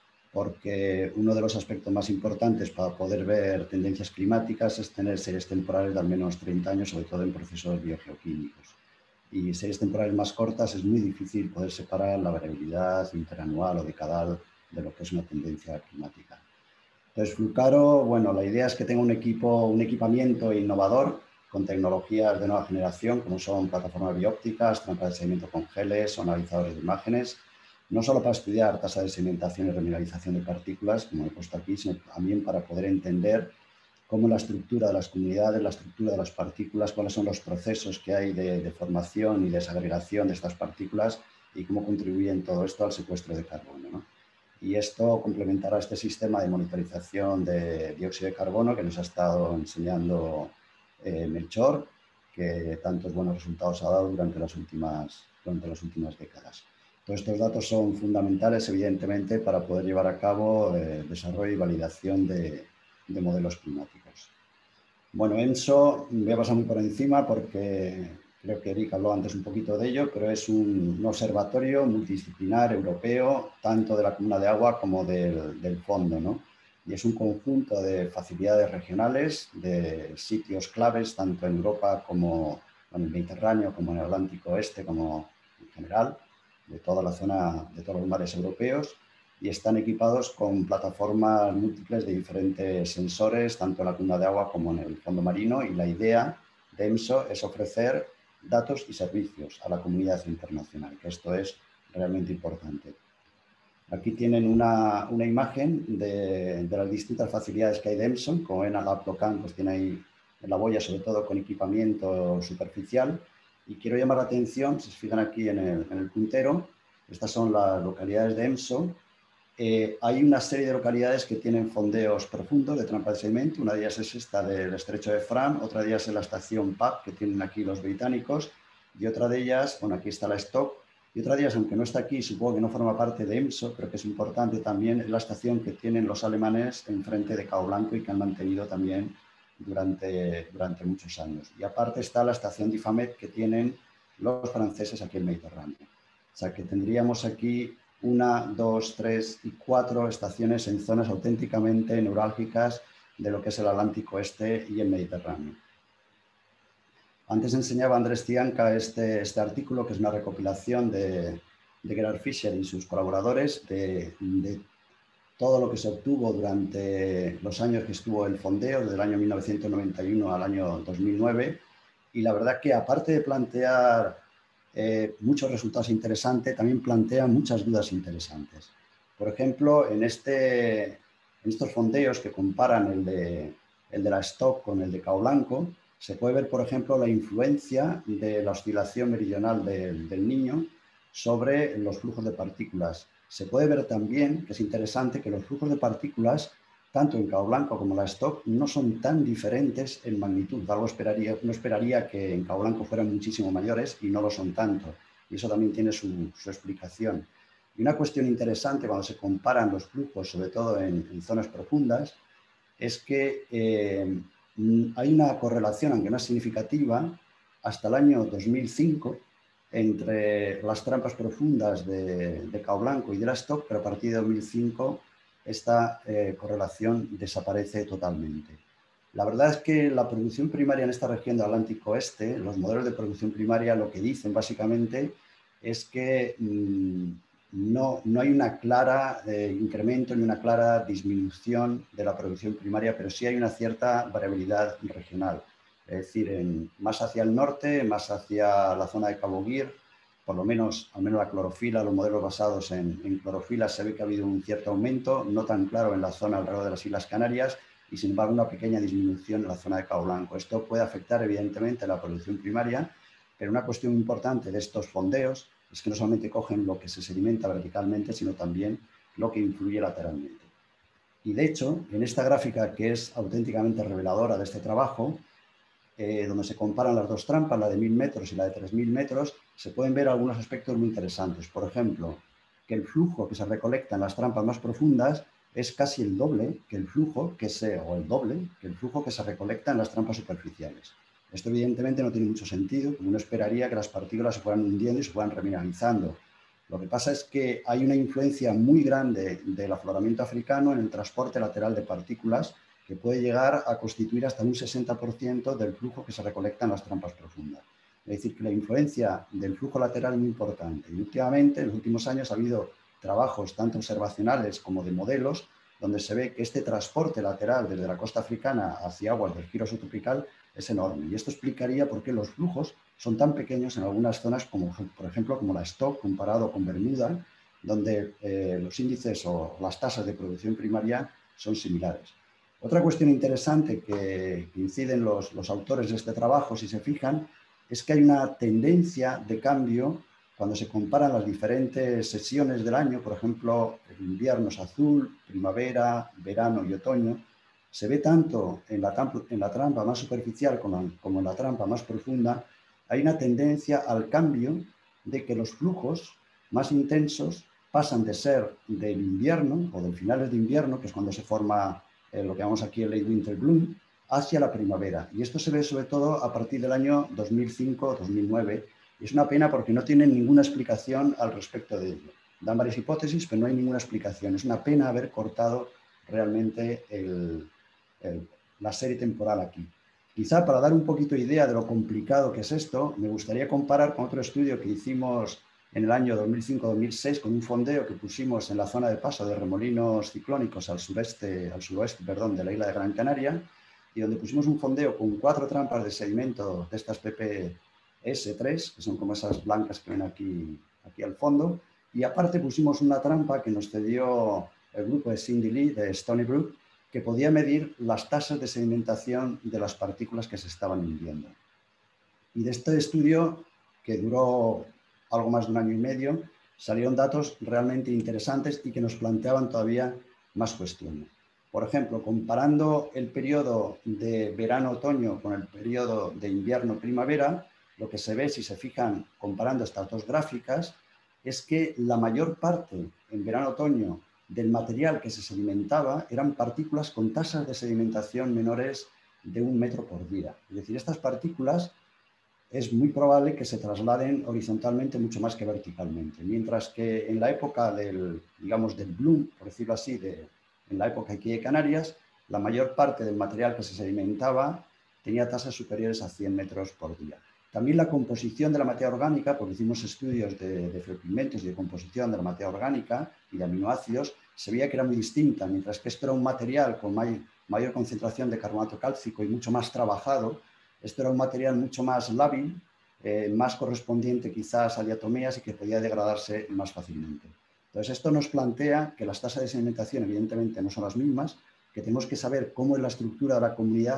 porque uno de los aspectos más importantes para poder ver tendencias climáticas es tener series temporales de al menos treinta años, sobre todo en procesos biogeoquímicos. Y series temporales más cortas es muy difícil poder separar la variabilidad interanual o decadal de lo que es una tendencia climática. Entonces, Flucaro, bueno, la idea es que tenga un equipo, un equipamiento innovador con tecnologías de nueva generación, como son plataformas biópticas, trampas de sedimento con geles o analizadores de imágenes, no solo para estudiar tasa de sedimentación y remineralización de partículas, como he puesto aquí, sino también para poder entender cómo la estructura de las comunidades, la estructura de las partículas, cuáles son los procesos que hay de, de formación y desagregación de estas partículas y cómo contribuyen todo esto al secuestro de carbono, ¿no? Y esto complementará este sistema de monitorización de dióxido de carbono que nos ha estado enseñando eh, Melchor, que tantos buenos resultados ha dado durante las últimas, durante las últimas décadas. Todos estos datos son fundamentales, evidentemente, para poder llevar a cabo eh, desarrollo y validación de, de modelos climáticos. Bueno, ENSO, voy a pasar muy por encima porque creo que Eric habló antes un poquito de ello, pero es un, un observatorio multidisciplinar europeo, tanto de la Columna de Agua como del, del fondo, ¿no? Y es un conjunto de facilidades regionales, de sitios claves, tanto en Europa como en el Mediterráneo, como en el Atlántico Oeste, como en general, de toda la zona, de todos los mares europeos, y están equipados con plataformas múltiples de diferentes sensores, tanto en la columna de agua como en el fondo marino, y la idea de ENSO es ofrecer datos y servicios a la comunidad internacional, que esto es realmente importante. Aquí tienen una, una imagen de, de las distintas facilidades que hay de ENSO. Como ven, la Plocan pues tiene ahí en la boya, sobre todo con equipamiento superficial, y quiero llamar la atención, si se fijan aquí en el, en el puntero, estas son las localidades de ENSO. Eh, hay una serie de localidades que tienen fondeos profundos de trampa de sedimento. Una de ellas es esta del estrecho de Fram, otra de ellas es la estación P A P que tienen aquí los británicos, y otra de ellas, bueno, aquí está la S T O C, y otra de ellas, aunque no está aquí, supongo que no forma parte de ENSO, pero que es importante también, es la estación que tienen los alemanes enfrente de Cabo Blanco y que han mantenido también durante, durante muchos años. Y aparte está la estación de IFAMED que tienen los franceses aquí en el Mediterráneo. O sea que tendríamos aquí una, dos, tres y cuatro estaciones en zonas auténticamente neurálgicas de lo que es el Atlántico Este y el Mediterráneo. Antes enseñaba Andrés Cianca este, este artículo, que es una recopilación de, de Gerhard Fischer y sus colaboradores de, de todo lo que se obtuvo durante los años que estuvo el fondeo, desde el año mil novecientos noventa y uno al año dos mil nueve. Y la verdad que, aparte de plantear eh, muchos resultados interesantes, también plantea muchas dudas interesantes. Por ejemplo, en, este, en estos fondeos que comparan el de, el de la S T O C con el de Cabo Blanco, se puede ver, por ejemplo, la influencia de la oscilación meridional del, del Niño sobre los flujos de partículas. Se puede ver también, que es interesante, que los flujos de partículas, tanto en Cabo Blanco como en la Stock, no son tan diferentes en magnitud. Algo esperaría, no esperaría que en Cabo Blanco fueran muchísimo mayores y no lo son tanto. Y eso también tiene su, su explicación. Y una cuestión interesante cuando se comparan los flujos, sobre todo en, en zonas profundas, es que eh, hay una correlación, aunque no es significativa, hasta el año dos mil cinco entre las trampas profundas de, de Cabo Blanco y de la Stock, pero a partir de dos mil cinco esta eh, correlación desaparece totalmente. La verdad es que la producción primaria en esta región del Atlántico Oeste, los modelos de producción primaria lo que dicen básicamente es que mmm, no, no hay una clara eh, incremento ni una clara disminución de la producción primaria, pero sí hay una cierta variabilidad regional. Es decir, en, más hacia el norte, más hacia la zona de Cabo Guir, por lo menos, al menos la clorofila, los modelos basados en, en clorofila, se ve que ha habido un cierto aumento, no tan claro en la zona alrededor de las Islas Canarias, y sin embargo una pequeña disminución en la zona de Cabo Blanco. Esto puede afectar evidentemente la producción primaria, pero una cuestión importante de estos fondeos es que no solamente cogen lo que se sedimenta verticalmente, sino también lo que influye lateralmente. Y de hecho, en esta gráfica, que es auténticamente reveladora de este trabajo, eh, donde se comparan las dos trampas, la de mil metros y la de tres mil metros, se pueden ver algunos aspectos muy interesantes. Por ejemplo, que el flujo que se recolecta en las trampas más profundas es casi el doble que el flujo que se, o el doble que el flujo que se recolecta en las trampas superficiales. Esto evidentemente no tiene mucho sentido, como uno esperaría que las partículas se fueran hundiendo y se fueran remineralizando. Lo que pasa es que hay una influencia muy grande del afloramiento africano en el transporte lateral de partículas que puede llegar a constituir hasta un sesenta por ciento del flujo que se recolecta en las trampas profundas. Es decir, que la influencia del flujo lateral es muy importante. Y últimamente, en los últimos años, ha habido trabajos tanto observacionales como de modelos donde se ve que este transporte lateral desde la costa africana hacia aguas del giro subtropical es enorme. Y esto explicaría por qué los flujos son tan pequeños en algunas zonas, como por ejemplo como la Stock, comparado con Bermuda, donde eh, los índices o las tasas de producción primaria son similares. Otra cuestión interesante que, que inciden los, los autores de este trabajo, si se fijan, es que hay una tendencia de cambio cuando se comparan las diferentes sesiones del año. Por ejemplo, el invierno es azul, primavera, verano y otoño. Se ve tanto en la, en la trampa más superficial como, como en la trampa más profunda, hay una tendencia al cambio de que los flujos más intensos pasan de ser del invierno o del finales de invierno, que es cuando se forma eh, lo que llamamos aquí el late winter bloom, hacia la primavera. Y esto se ve sobre todo a partir del año dos mil cinco dos mil nueve. Y es una pena porque no tienen ninguna explicación al respecto de ello. Dan varias hipótesis, pero no hay ninguna explicación. Es una pena haber cortado realmente el, el, la serie temporal aquí. Quizá para dar un poquito de idea de lo complicado que es esto, me gustaría comparar con otro estudio que hicimos en el año dos mil cinco dos mil seis con un fondeo que pusimos en la zona de paso de remolinos ciclónicos al sureste, al suroeste, perdón, de la isla de Gran Canaria, y donde pusimos un fondeo con cuatro trampas de sedimento de estas P P S tres, que son como esas blancas que ven aquí, aquí al fondo, y aparte pusimos una trampa que nos cedió el grupo de Cindy Lee de Stony Brook, que podía medir las tasas de sedimentación de las partículas que se estaban hundiendo. Y de este estudio, que duró algo más de un año y medio, salieron datos realmente interesantes y que nos planteaban todavía más cuestiones. Por ejemplo, comparando el periodo de verano-otoño con el periodo de invierno-primavera, lo que se ve, si se fijan comparando estas dos gráficas, es que la mayor parte en verano-otoño del material que se sedimentaba eran partículas con tasas de sedimentación menores de un metro por día. Es decir, estas partículas es muy probable que se trasladen horizontalmente mucho más que verticalmente, mientras que en la época del, digamos, del bloom, por decirlo así, de, en la época aquí de Canarias, la mayor parte del material que se sedimentaba tenía tasas superiores a cien metros por día. También la composición de la materia orgánica, porque hicimos estudios de, de feopigmentos y de composición de la materia orgánica y de aminoácidos, se veía que era muy distinta, mientras que esto era un material con may, mayor concentración de carbonato cálcico y mucho más trabajado. Esto era un material mucho más lábil, eh, más correspondiente quizás a diatomeas y que podía degradarse más fácilmente. Entonces, esto nos plantea que las tasas de sedimentación evidentemente no son las mismas, que tenemos que saber cómo es la estructura de la comunidad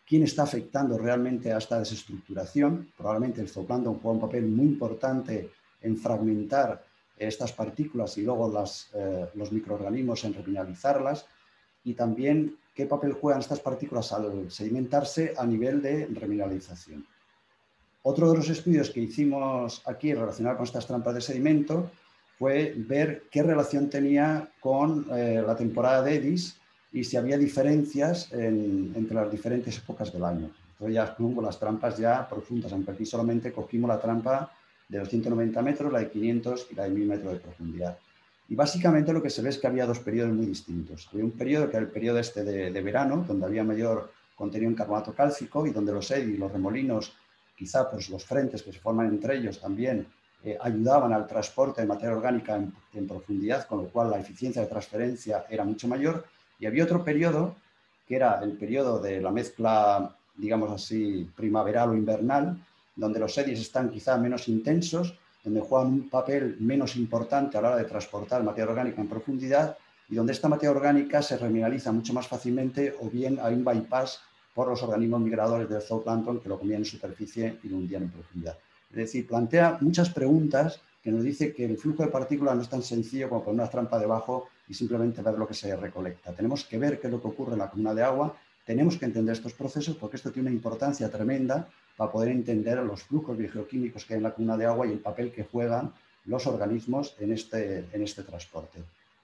quién está afectando realmente a esta desestructuración. Probablemente el zooplancton juega un papel muy importante en fragmentar estas partículas y luego las, eh, los microorganismos en remineralizarlas, y también qué papel juegan estas partículas al sedimentarse a nivel de remineralización. Otro de los estudios que hicimos aquí relacionado con estas trampas de sedimento fue ver qué relación tenía con eh, la temporada de EDIS y si había diferencias en, entre las diferentes épocas del año. Entonces ya con las trampas ya profundas, aunque aquí solamente cogimos la trampa de los ciento noventa metros, la de quinientos y la de mil metros de profundidad. Y básicamente lo que se ve es que había dos periodos muy distintos. Había un periodo que era el periodo este de, de verano, donde había mayor contenido en carbonato cálcico y donde los EDI, los remolinos, quizá pues los frentes que se forman entre ellos también eh, ayudaban al transporte de materia orgánica en, en profundidad, con lo cual la eficiencia de transferencia era mucho mayor. Y había otro periodo, que era el periodo de la mezcla, digamos así, primaveral o invernal, donde los EDIs están quizá menos intensos, donde juegan un papel menos importante a la hora de transportar materia orgánica en profundidad y donde esta materia orgánica se remineraliza mucho más fácilmente, o bien hay un bypass por los organismos migradores del zooplancton que lo comían en superficie y lo hundían en profundidad. Es decir, plantea muchas preguntas que nos dice que el flujo de partículas no es tan sencillo como poner una trampa debajo y simplemente ver lo que se recolecta. Tenemos que ver qué es lo que ocurre en la columna de agua, tenemos que entender estos procesos porque esto tiene una importancia tremenda para poder entender los flujos biogeoquímicos que hay en la columna de agua y el papel que juegan los organismos en este, en este transporte.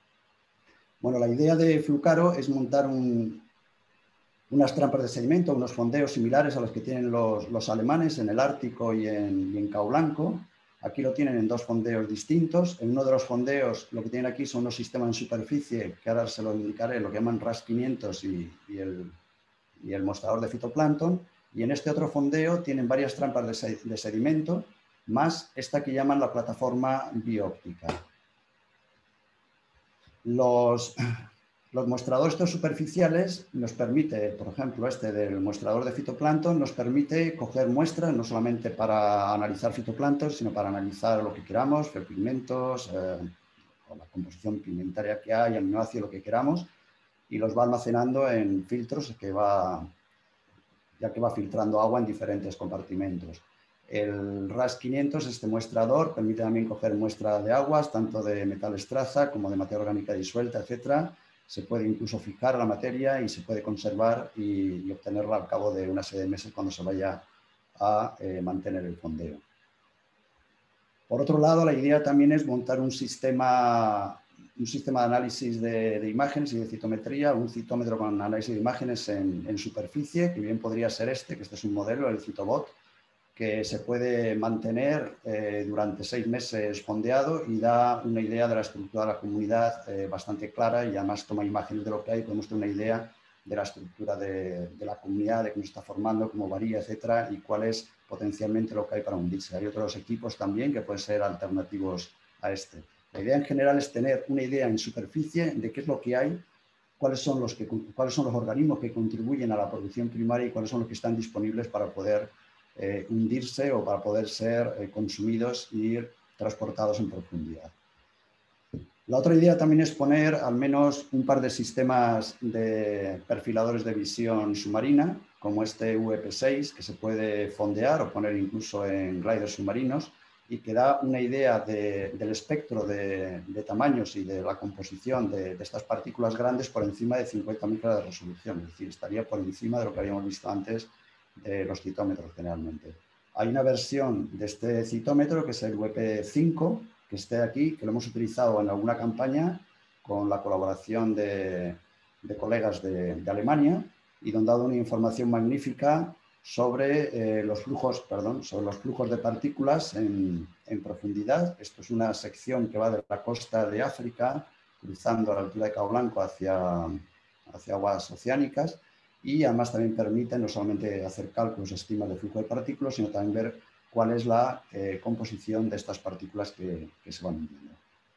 Bueno, la idea de Flucaro es montar un, unas trampas de sedimento, unos fondeos similares a los que tienen los, los alemanes en el Ártico y en, y en Cabo Blanco. Aquí lo tienen en dos fondeos distintos. En uno de los fondeos lo que tienen aquí son unos sistemas en superficie, que ahora se lo indicaré, lo que llaman R A S quinientos y, y, el, y el mostrador de fitoplancton. Y en este otro fondeo tienen varias trampas de, de sedimento, más esta que llaman la plataforma bióptica. Los, los mostradores estos superficiales nos permite, por ejemplo, este del mostrador de fitoplancton, nos permite coger muestras no solamente para analizar fitoplancton, sino para analizar lo que queramos, pigmentos, eh, o la composición pigmentaria que hay, aminoácidos, lo que queramos, y los va almacenando en filtros que va, ya que va filtrando agua en diferentes compartimentos. El R A S quinientos, este mostrador, permite también coger muestra de aguas, tanto de metales traza como de materia orgánica disuelta, etcétera. Se puede incluso fijar la materia y se puede conservar y, y obtenerla al cabo de una serie de meses cuando se vaya a eh, mantener el fondeo. Por otro lado, la idea también es montar un sistema, un sistema de análisis de, de imágenes y de citometría, un citómetro con análisis de imágenes en, en superficie, que bien podría ser este, que este es un modelo, el Citobot, que se puede mantener eh, durante seis meses fondeado y da una idea de la estructura de la comunidad eh, bastante clara, y además toma imágenes de lo que hay, podemos tener una idea de la estructura de, de la comunidad, de cómo se está formando, cómo varía, etcétera, y cuál es potencialmente lo que hay para hundirse. Hay otros equipos también que pueden ser alternativos a este. La idea en general es tener una idea en superficie de qué es lo que hay, cuáles son los, que, cuáles son los organismos que contribuyen a la producción primaria y cuáles son los que están disponibles para poder Eh, hundirse o para poder ser eh, consumidos y transportados en profundidad. La otra idea también es poner al menos un par de sistemas de perfiladores de visión submarina, como este U E P seis, que se puede fondear o poner incluso en gliders submarinos y que da una idea de, del espectro de, de tamaños y de la composición de, de estas partículas grandes por encima de cincuenta micras de resolución, es decir, estaría por encima de lo que habíamos visto antes de los citómetros generalmente. Hay una versión de este citómetro que es el U E P cinco, que esté aquí, que lo hemos utilizado en alguna campaña con la colaboración de, de colegas de, de Alemania y donde ha dado una información magnífica sobre, eh, los flujos, perdón, sobre los flujos de partículas en, en profundidad. Esto es una sección que va de la costa de África, cruzando a la altura de Cabo Blanco hacia, hacia aguas oceánicas. Y además también permite no solamente hacer cálculos, estimas de flujo de partículas, sino también ver cuál es la eh, composición de estas partículas que, que se van hundiendo.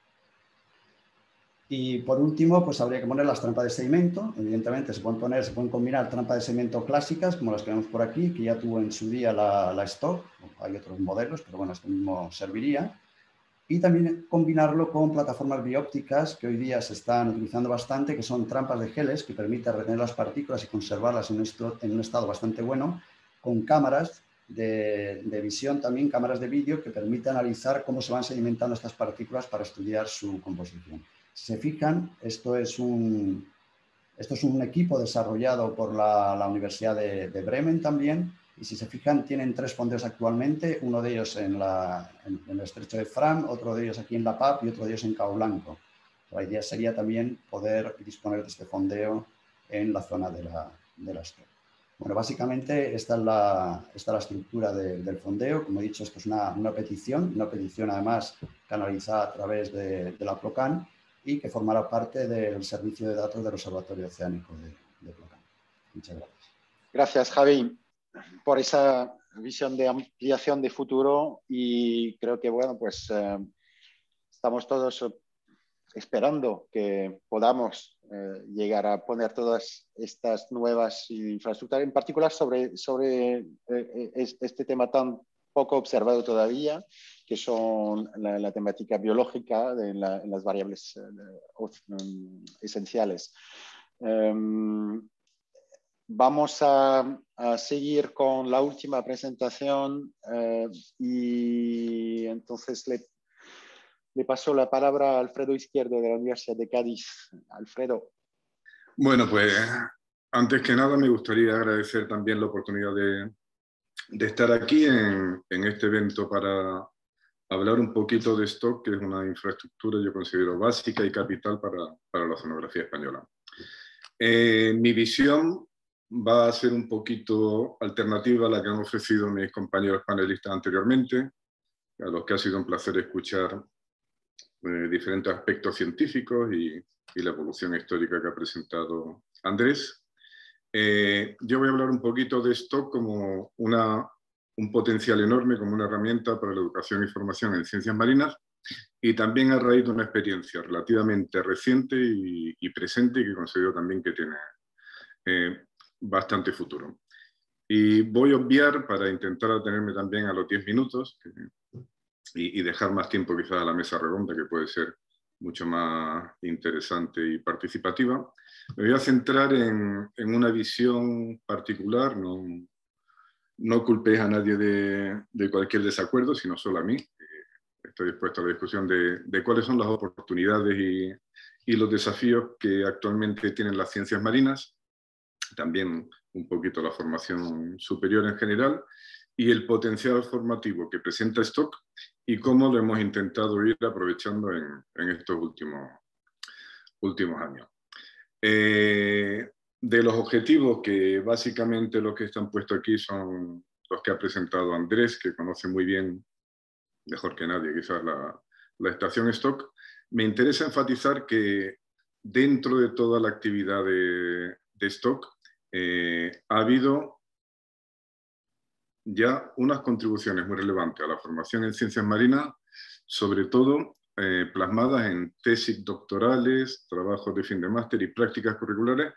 Y por último, pues habría que poner las trampas de sedimento. Evidentemente se pueden poner, se pueden combinar trampas de sedimento clásicas, como las que vemos por aquí, que ya tuvo en su día la, la Stock. Hay otros modelos, pero bueno, esto mismo serviría. y también combinarlo con plataformas biópticas que hoy día se están utilizando bastante, que son trampas de geles que permiten retener las partículas y conservarlas en un, esto, en un estado bastante bueno, con cámaras de, de visión, también cámaras de vídeo que permiten analizar cómo se van sedimentando estas partículas para estudiar su composición. Si se fijan, esto es un, esto es un equipo desarrollado por la, la Universidad de, de Bremen también. Y si se fijan, tienen tres fondeos actualmente, uno de ellos en, la, en, en el estrecho de Fram, otro de ellos aquí en La Paz y otro de ellos en Cabo Blanco. La idea sería también poder disponer de este fondeo en la zona de la, de la Stock. Bueno, básicamente esta es la, esta es la estructura de, del fondeo. Como he dicho, esto es una, una petición, una petición además canalizada a través de, de la PLOCAN y que formará parte del servicio de datos del Observatorio Oceánico de, de PLOCAN. Muchas gracias. Gracias, Javi, por esa visión de ampliación de futuro, y creo que, bueno, pues eh, estamos todos esperando que podamos eh, llegar a poner todas estas nuevas infraestructuras, en particular sobre, sobre eh, este tema tan poco observado todavía, que son la, la temática biológica de la, en las variables eh, esenciales. Um, Vamos a, a seguir con la última presentación eh, y entonces le, le paso la palabra a Alfredo Izquierdo de la Universidad de Cádiz. Alfredo. Bueno, pues antes que nada me gustaría agradecer también la oportunidad de, de estar aquí en, en este evento para hablar un poquito de Stock, que es una infraestructura yo considero básica y capital para, para la oceanografía española. Eh, mi visión va a ser un poquito alternativa a la que han ofrecido mis compañeros panelistas anteriormente, a los que ha sido un placer escuchar eh, diferentes aspectos científicos y, y la evolución histórica que ha presentado Andrés. Eh, yo voy a hablar un poquito de Stock como una, un potencial enorme, como una herramienta para la educación y formación en ciencias marinas, y también a raíz de una experiencia relativamente reciente y, y presente, y que considero también que tiene eh, bastante futuro. Y voy a obviar, para intentar atenerme también a los diez minutos que, y, y dejar más tiempo quizás a la mesa redonda, que puede ser mucho más interesante y participativa, me voy a centrar en, en una visión particular. No, no culpéis a nadie de, de cualquier desacuerdo, sino solo a mí. Estoy dispuesto a la discusión de, de cuáles son las oportunidades y, y los desafíos que actualmente tienen las ciencias marinas, también un poquito la formación superior en general, y el potencial formativo que presenta Stock y cómo lo hemos intentado ir aprovechando en, en estos últimos, últimos años. Eh, de los objetivos, que básicamente los que están puestos aquí son los que ha presentado Andrés, que conoce muy bien, mejor que nadie quizás, la, la estación Stock, me interesa enfatizar que dentro de toda la actividad de, de Stock eh, ha habido ya unas contribuciones muy relevantes a la formación en ciencias marinas, sobre todo eh, plasmadas en tesis doctorales, trabajos de fin de máster y prácticas curriculares,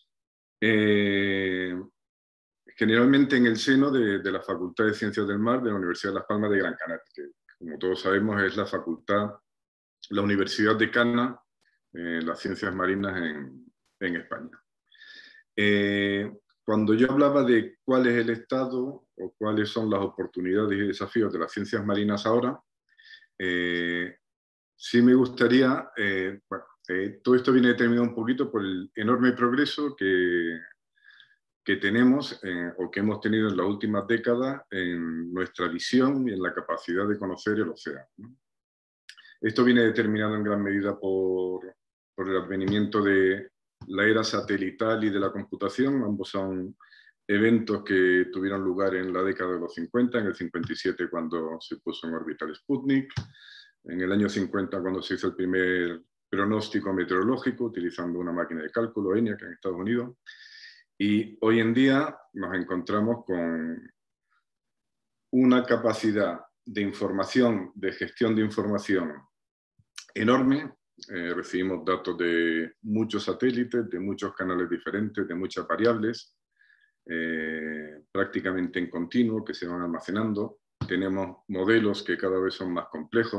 eh, generalmente en el seno de, de la Facultad de Ciencias del Mar de la Universidad de Las Palmas de Gran Canaria, que, como todos sabemos, es la facultad, la Universidad decana en eh, las ciencias marinas en, en España. Eh, cuando yo hablaba de cuál es el estado o cuáles son las oportunidades y desafíos de las ciencias marinas ahora, eh, sí me gustaría, eh, bueno, eh, todo esto viene determinado un poquito por el enorme progreso que, que tenemos eh, o que hemos tenido en las últimas décadas en nuestra visión y en la capacidad de conocer el océano, ¿no? Esto viene determinado en gran medida por, por el advenimiento de la era satelital y de la computación. Ambos son eventos que tuvieron lugar en la década de los cincuenta, en el cincuenta y siete cuando se puso en órbita el Sputnik, en el año cincuenta cuando se hizo el primer pronóstico meteorológico utilizando una máquina de cálculo, ENIAC, en Estados Unidos, y hoy en día nos encontramos con una capacidad de información, de gestión de información enorme. Eh, recibimos datos de muchos satélites, de muchos canales diferentes, de muchas variables, eh, prácticamente en continuo, que se van almacenando. Tenemos modelos que cada vez son más complejos,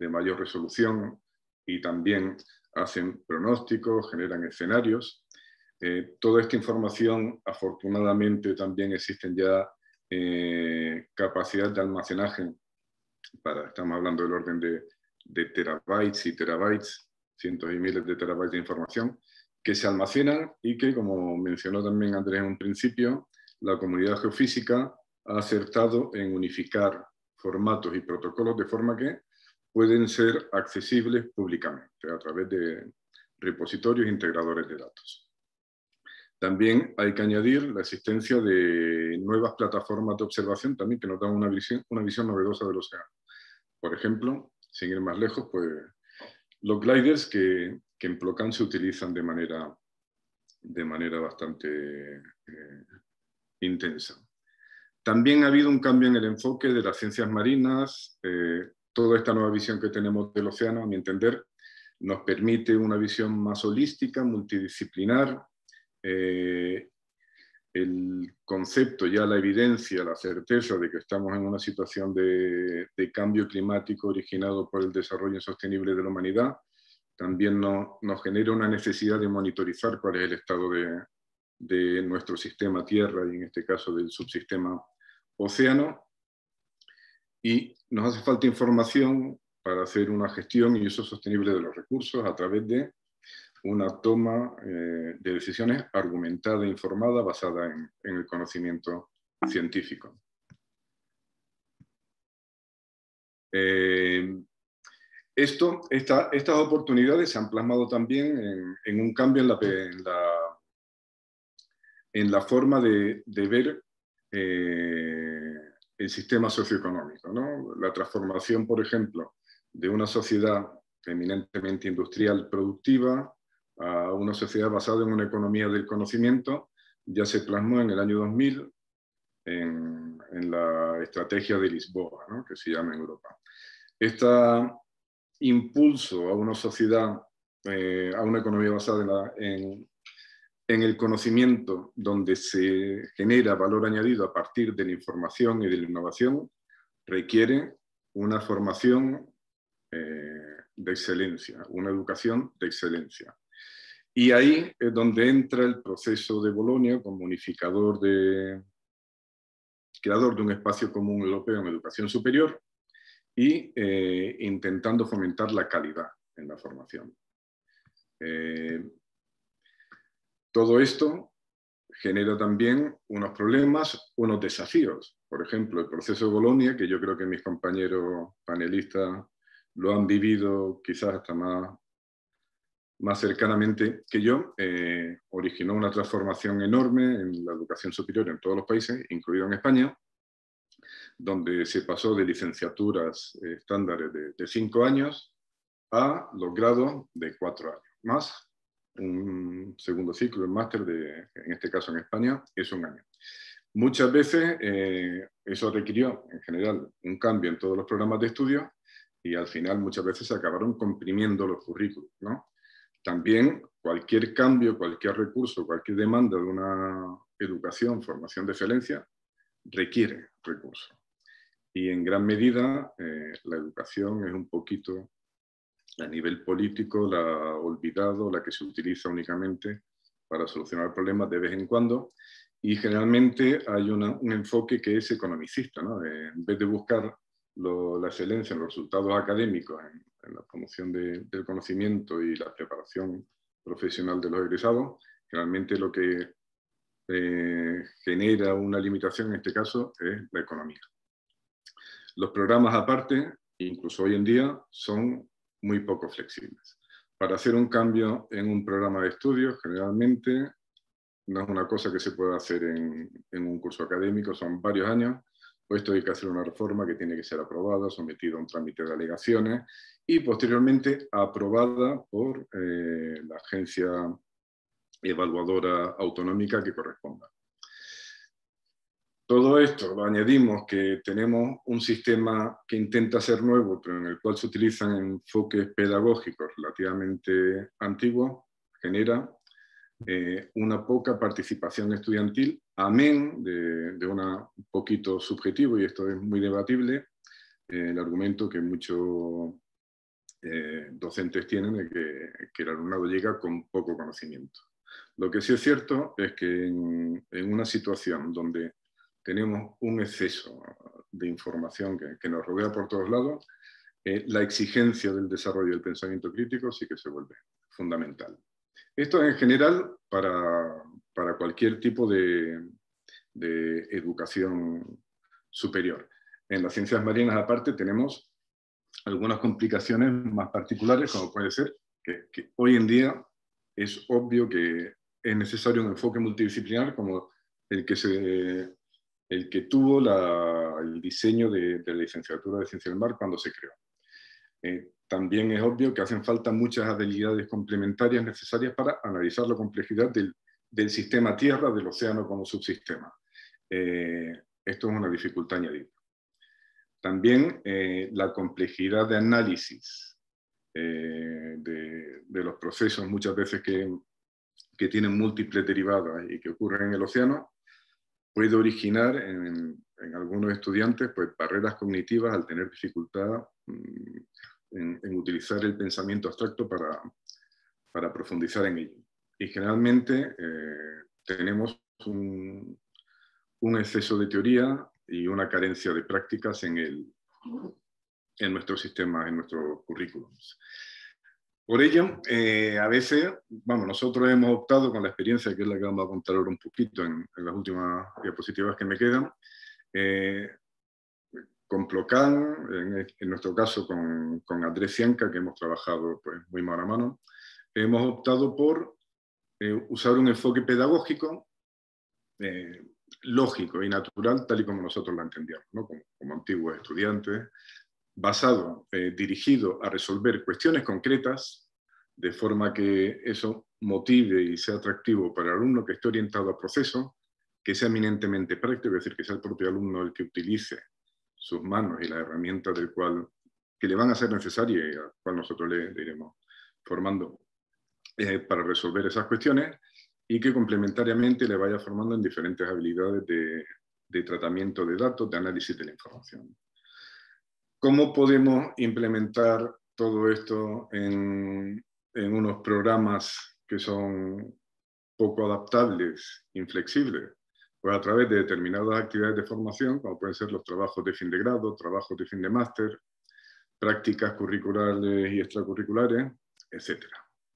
de mayor resolución y también hacen pronósticos, generan escenarios. Eh, toda esta información, afortunadamente, también existen ya eh, capacidades de almacenaje para, estamos hablando del orden de, de terabytes y terabytes, cientos y miles de terabytes de información, que se almacenan y que, como mencionó también Andrés en un principio, la comunidad geofísica ha acertado en unificar formatos y protocolos de forma que pueden ser accesibles públicamente a través de repositorios integradores de datos. También hay que añadir la existencia de nuevas plataformas de observación también que nos dan una visión, una visión novedosa del océano. Por ejemplo, sin ir más lejos, pues los gliders que, que en Plocan se utilizan de manera, de manera bastante eh, intensa. También ha habido un cambio en el enfoque de las ciencias marinas. Eh, toda esta nueva visión que tenemos del océano, a mi entender, nos permite una visión más holística, multidisciplinar. Eh, el concepto, ya la evidencia, la certeza de que estamos en una situación de, de cambio climático originado por el desarrollo insostenible de la humanidad, también no, nos genera una necesidad de monitorizar cuál es el estado de, de nuestro sistema Tierra y en este caso del subsistema océano. Y nos hace falta información para hacer una gestión y uso sostenible de los recursos a través de una toma eh, de decisiones argumentada e informada basada en, en el conocimiento científico. Eh, esto, esta, estas oportunidades se han plasmado también en, en un cambio en la, en la, en la forma de, de ver eh, el sistema socioeconómico, ¿no? La transformación, por ejemplo, de una sociedad eminentemente industrial productiva a una sociedad basada en una economía del conocimiento, ya se plasmó en el año dos mil en, en la estrategia de Lisboa, ¿no? Que se llama en Europa. Este impulso a una sociedad, eh, a una economía basada en, la, en, en el conocimiento, donde se genera valor añadido a partir de la información y de la innovación, requiere una formación eh, de excelencia, una educación de excelencia. Y ahí es donde entra el proceso de Bolonia como unificador de, creador de un espacio común europeo en educación superior y eh, intentando fomentar la calidad en la formación. Eh, todo esto genera también unos problemas, unos desafíos. Por ejemplo, el proceso de Bolonia, que yo creo que mis compañeros panelistas lo han vivido quizás hasta más más cercanamente que yo, eh, originó una transformación enorme en la educación superior en todos los países, incluido en España, donde se pasó de licenciaturas eh, estándares de, de cinco años a los grados de cuatro años, más un segundo ciclo, el máster, de, en este caso en España, es un año. Muchas veces eh, eso requirió, en general, un cambio en todos los programas de estudio y al final muchas veces se acabaron comprimiendo los currículos, ¿no? También cualquier cambio, cualquier recurso, cualquier demanda de una educación, formación de excelencia, requiere recursos. Y en gran medida eh, la educación es un poquito, a nivel político, la olvidado, la que se utiliza únicamente para solucionar problemas de vez en cuando. Y generalmente hay una, un enfoque que es economicista, ¿no? Eh, en vez de buscar lo, la excelencia en los resultados académicos, en, en la promoción de, del conocimiento y la preparación profesional de los egresados, generalmente lo que eh, genera una limitación en este caso es la economía. Los programas aparte, incluso hoy en día, son muy poco flexibles. Para hacer un cambio en un programa de estudios, generalmente no es una cosa que se pueda hacer en, en un curso académico, son varios años. Esto hay que hacer una reforma que tiene que ser aprobada, sometida a un trámite de alegaciones y posteriormente aprobada por eh, la agencia evaluadora autonómica que corresponda. Todo esto lo añadimos que tenemos un sistema que intenta ser nuevo, pero en el cual se utilizan enfoques pedagógicos relativamente antiguos, genera eh, una poca participación estudiantil, amén de, de una, un poquito subjetivo, y esto es muy debatible, eh, el argumento que muchos eh, docentes tienen de que, que el alumnado llega con poco conocimiento. Lo que sí es cierto es que en, en una situación donde tenemos un exceso de información que, que nos rodea por todos lados, eh, la exigencia del desarrollo del pensamiento crítico sí que se vuelve fundamental. Esto en general para, para cualquier tipo de, de educación superior. En las ciencias marinas, aparte, tenemos algunas complicaciones más particulares, como puede ser que, que hoy en día es obvio que es necesario un enfoque multidisciplinar como el que, se, el que tuvo la, el diseño de, de la licenciatura de Ciencia del Mar cuando se creó. Eh, también es obvio que hacen falta muchas habilidades complementarias necesarias para analizar la complejidad del, del sistema Tierra, del océano como subsistema. Eh, esto es una dificultad añadida. También eh, la complejidad de análisis eh, de, de los procesos muchas veces que, que tienen múltiples derivadas y que ocurren en el océano puede originar en, en algunos estudiantes pues, barreras cognitivas al tener dificultad mmm, en, en utilizar el pensamiento abstracto para, para profundizar en ello. Y generalmente eh, tenemos un, un exceso de teoría y una carencia de prácticas en, el, en nuestros sistemas, en nuestros currículums. Por ello, eh, a veces, vamos, nosotros hemos optado con la experiencia, que es la que vamos a contar ahora un poquito en, en las últimas diapositivas que me quedan, eh, con Plocan, en, en nuestro caso con, con Andrés Cianca, que hemos trabajado pues, muy mano a mano, hemos optado por eh, usar un enfoque pedagógico eh, lógico y natural, tal y como nosotros lo entendíamos, ¿no? como, como antiguos estudiantes, basado, eh, dirigido a resolver cuestiones concretas, de forma que eso motive y sea atractivo para el alumno que esté orientado al proceso, que sea eminentemente práctico, es decir, que sea el propio alumno el que utilice sus manos y las herramientas del cual, que le van a ser necesarias y al cual nosotros le, le iremos formando eh, para resolver esas cuestiones, y que complementariamente le vaya formando en diferentes habilidades de, de tratamiento de datos, de análisis de la información. ¿Cómo podemos implementar todo esto en, en unos programas que son poco adaptables, inflexibles? Pues a través de determinadas actividades de formación, como pueden ser los trabajos de fin de grado, trabajos de fin de máster, prácticas curriculares y extracurriculares, etcétera.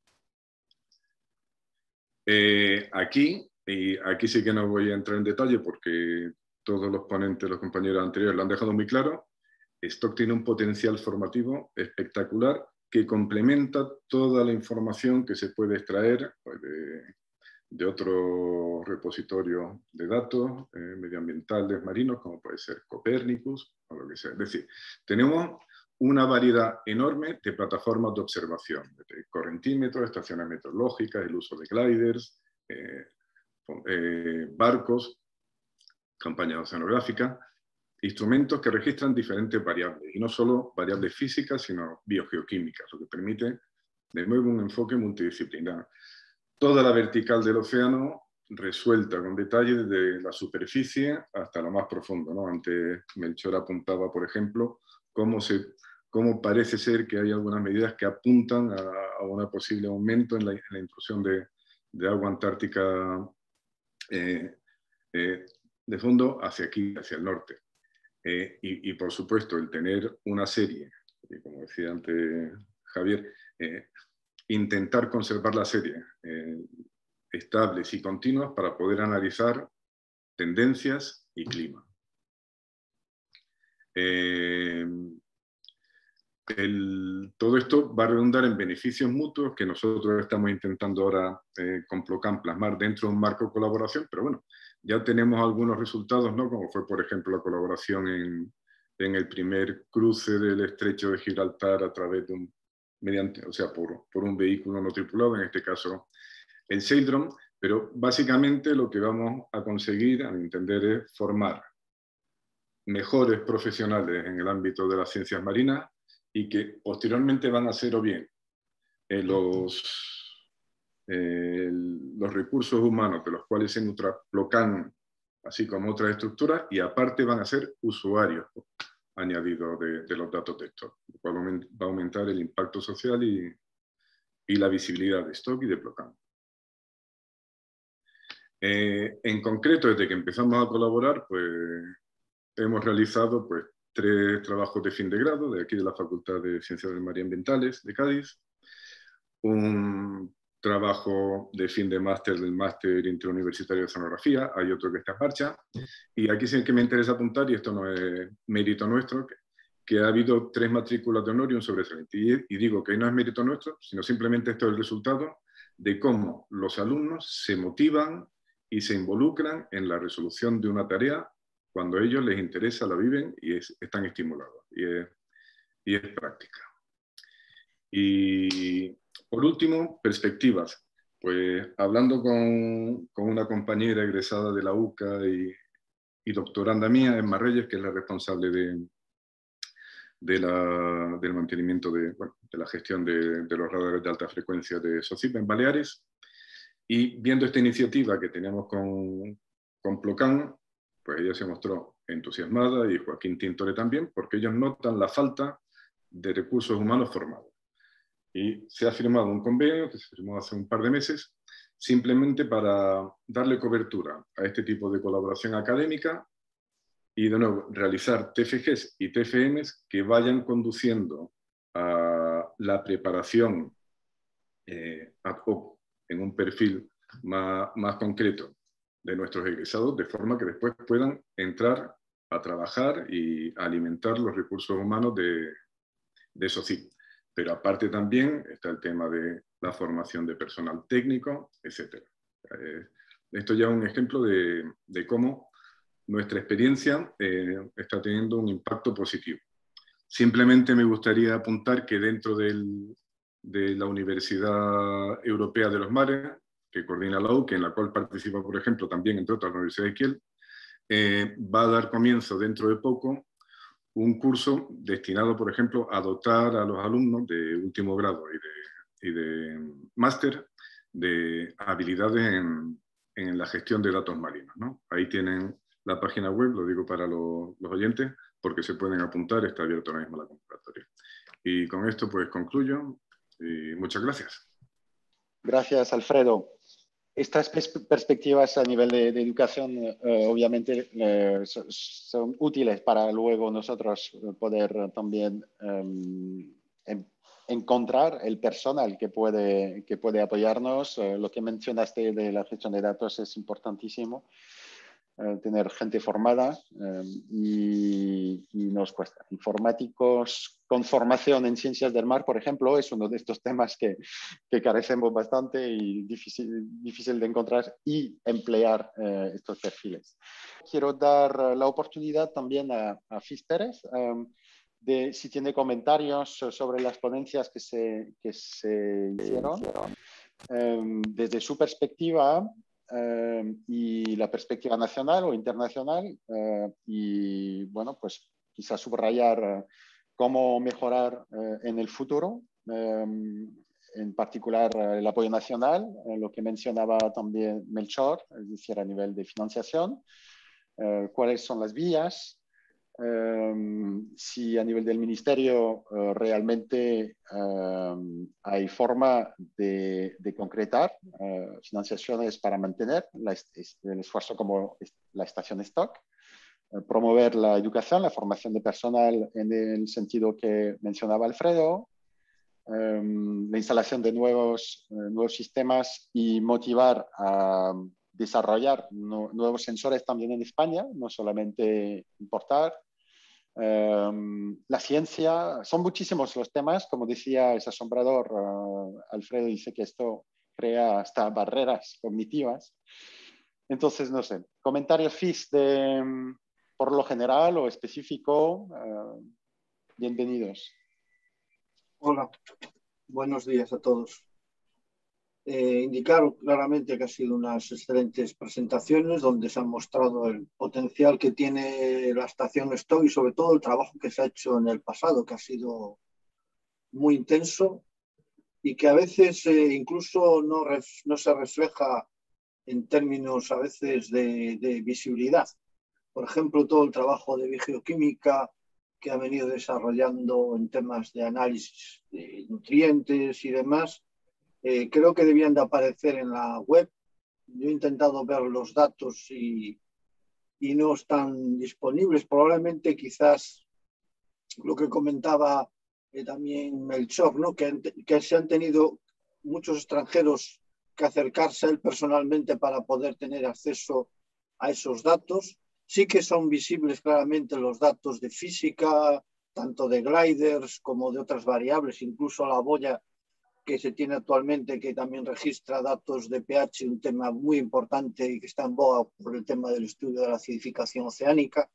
Eh, aquí, y aquí sí que no voy a entrar en detalle porque todos los ponentes, los compañeros anteriores lo han dejado muy claro, Stock tiene un potencial formativo espectacular que complementa toda la información que se puede extraer pues, de, de otros repositorios de datos eh, medioambientales marinos, como puede ser Copernicus o lo que sea. Es decir, tenemos una variedad enorme de plataformas de observación, de correntímetros, estaciones meteorológicas, el uso de gliders, eh, eh, barcos, campañas oceanográficas, instrumentos que registran diferentes variables, y no solo variables físicas, sino biogeoquímicas, lo que permite de nuevo un enfoque multidisciplinar. Toda la vertical del océano resuelta con detalle desde la superficie hasta lo más profundo, ¿no? Antes Melchor apuntaba, por ejemplo, cómo, se, cómo parece ser que hay algunas medidas que apuntan a, a un posible aumento en la, en la intrusión de, de agua antártica eh, eh, de fondo hacia aquí, hacia el norte. Eh, y, y por supuesto el tener una serie, y como decía antes Javier, eh, intentar conservar la serie eh, estables y continuas para poder analizar tendencias y clima. Eh, el, todo esto va a redundar en beneficios mutuos que nosotros estamos intentando ahora eh, con Plocan plasmar dentro de un marco de colaboración, pero bueno, ya tenemos algunos resultados, ¿no? Como fue, por ejemplo, la colaboración en, en el primer cruce del estrecho de Gibraltar a través de un, mediante, o sea, por, por un vehículo no tripulado, en este caso el Saildrone, pero básicamente lo que vamos a conseguir, a mi entender, es formar mejores profesionales en el ámbito de las ciencias marinas y que posteriormente van a ser o bien eh, los, eh, los recursos humanos de los cuales se nutra Plocan, así como otras estructuras, y aparte van a ser usuarios añadidos de, de los datos de esto, cual va a aumentar el impacto social y, y la visibilidad de Stock y de Plocan. Eh, en concreto, desde que empezamos a colaborar, pues hemos realizado pues, tres trabajos de fin de grado de aquí de la Facultad de Ciencias del Mar y Ambientales de Cádiz, un trabajo de fin de máster del Máster Interuniversitario de Oceanografía, hay otro que está en marcha, y aquí sí que me interesa apuntar, y esto no es mérito nuestro, que, que ha habido tres matrículas de honor y un sobresaliente. Y, y digo que no es mérito nuestro, sino simplemente esto es el resultado de cómo los alumnos se motivan y se involucran en la resolución de una tarea cuando a ellos les interesa, la viven y es, están estimulados. Y es, y es práctica. Y por último, perspectivas. Pues hablando con, con una compañera egresada de la U C A y, y doctoranda mía, Emma Reyes, que es la responsable de, de la, del mantenimiento de, bueno, de la gestión de, de los radares de alta frecuencia de SOCIP en Baleares, y viendo esta iniciativa que teníamos con, con Plocan, pues ella se mostró entusiasmada y Joaquín Tintore también, porque ellos notan la falta de recursos humanos formados. Y se ha firmado un convenio, que se firmó hace un par de meses, simplemente para darle cobertura a este tipo de colaboración académica y, de nuevo, realizar T F Gs y T F Ms que vayan conduciendo a la preparación eh, ad hoc en un perfil más, más concreto de nuestros egresados, de forma que después puedan entrar a trabajar y a alimentar los recursos humanos de, de SOCIP. Pero aparte también está el tema de la formación de personal técnico, etcétera. Eh, esto ya es un ejemplo de, de cómo nuestra experiencia eh, está teniendo un impacto positivo. Simplemente me gustaría apuntar que dentro del, de la Universidad Europea de los Mares, que coordina la U C A, en la cual participa, por ejemplo, también, entre otras, la Universidad de Kiel, eh, va a dar comienzo dentro de poco un curso destinado, por ejemplo, a dotar a los alumnos de último grado y de, y de máster de habilidades en, en la gestión de datos marinos, ¿no? Ahí tienen la página web, lo digo para los, los oyentes, porque se pueden apuntar, está abierto ahora mismo la convocatoria. Y con esto pues concluyo y muchas gracias. Gracias, Alfredo. Estas pers perspectivas a nivel de, de educación eh, obviamente eh, son, son útiles para luego nosotros poder también eh, en, encontrar el personal que puede, que puede apoyarnos. Eh, lo que mencionaste de la gestión de datos es importantísimo. Eh, tener gente formada eh, y, y nos cuesta. Informáticos con formación en ciencias del mar, por ejemplo, es uno de estos temas que, que carecemos bastante y difícil, difícil de encontrar y emplear eh, estos perfiles. Quiero dar la oportunidad también a, a Fis Pérez um, de si tiene comentarios sobre las ponencias que se, que se hicieron. Um, desde su perspectiva, Uh, y la perspectiva nacional o internacional uh, y, bueno, pues quizás subrayar uh, cómo mejorar uh, en el futuro, um, en particular uh, el apoyo nacional, uh, lo que mencionaba también Melchor, es decir, a nivel de financiación, uh, cuáles son las vías, Um, si a nivel del ministerio uh, realmente um, hay forma de, de concretar uh, financiaciones para mantener la, el esfuerzo como la estación Stock, uh, promover la educación, la formación de personal en el sentido que mencionaba Alfredo, um, la instalación de nuevos, uh, nuevos sistemas y motivar a desarrollar no, nuevos sensores también en España, no solamente importar. Um, la ciencia, son muchísimos los temas, como decía, es asombrador. Uh, Alfredo dice que esto crea hasta barreras cognitivas. Entonces, no sé, comentarios Fis de, um, por lo general o específico, uh, bienvenidos. Hola, buenos días a todos. Eh, indicar claramente que han sido unas excelentes presentaciones donde se ha mostrado el potencial que tiene la estación Stock y sobre todo el trabajo que se ha hecho en el pasado, que ha sido muy intenso y que a veces eh, incluso no, ref, no se refleja en términos a veces de, de visibilidad. Por ejemplo, todo el trabajo de bioquímica que ha venido desarrollando en temas de análisis de nutrientes y demás, eh, creo que debían de aparecer en la web. Yo he intentado ver los datos y, y no están disponibles. Probablemente quizás lo que comentaba eh, también Melchor, ¿no? que, que se han tenido muchos extranjeros que acercarse a él personalmente para poder tener acceso a esos datos. Sí que son visibles claramente los datos de física, tanto de gliders como de otras variables, incluso la boya que se tiene actualmente, que también registra datos de pH, un tema muy importante y que está en boga por el tema del estudio de la acidificación oceánica.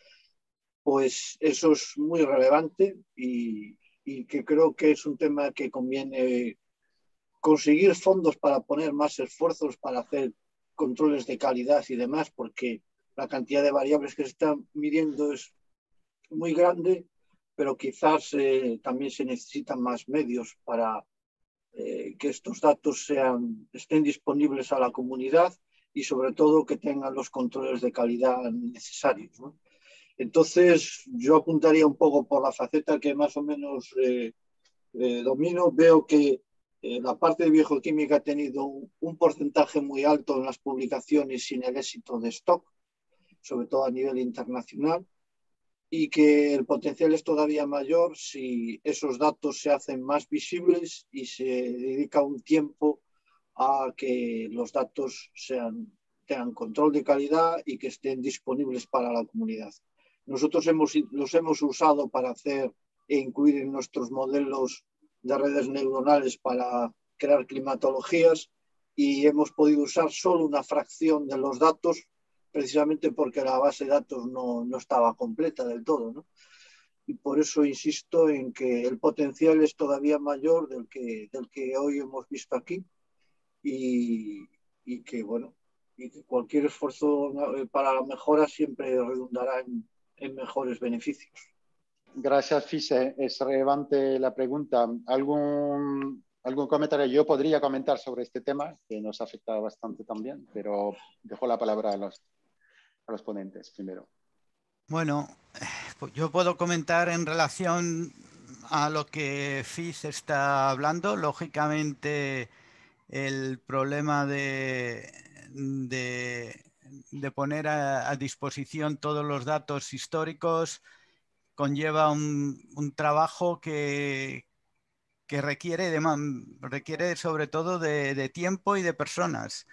Pues eso es muy relevante y, y que creo que es un tema que conviene conseguir fondos para poner más esfuerzos para hacer controles de calidad y demás, porque la cantidad de variables que se están midiendo es muy grande, pero quizás eh, también se necesitan más medios para eh, que estos datos sean, estén disponibles a la comunidad y sobre todo que tengan los controles de calidad necesarios, ¿no? Entonces yo apuntaría un poco por la faceta que más o menos eh, eh, domino. Veo que eh, la parte de biogeoquímica ha tenido un, un porcentaje muy alto en las publicaciones sin el éxito de Stock, sobre todo a nivel internacional, y que el potencial es todavía mayor si esos datos se hacen más visibles y se dedica un tiempo a que los datos sean, tengan control de calidad y que estén disponibles para la comunidad. Nosotros hemos, los hemos usado para hacer e incluir en nuestros modelos de redes neuronales para crear climatologías y hemos podido usar solo una fracción de los datos precisamente porque la base de datos no, no estaba completa del todo, ¿no? Y por eso insisto en que el potencial es todavía mayor del que, del que hoy hemos visto aquí y, y que, bueno, y que cualquier esfuerzo para la mejora siempre redundará en, en mejores beneficios. Gracias, Fise. Es relevante la pregunta. ¿Algún, algún comentario? Yo podría comentar sobre este tema, que nos afecta bastante también, pero dejo la palabra a los, a los ponentes primero. Bueno, pues yo puedo comentar en relación a lo que Fise está hablando. Lógicamente, el problema de, de, de poner a, a disposición todos los datos históricos conlleva un, un trabajo que, que requiere, de, requiere sobre todo de, de tiempo y de personas.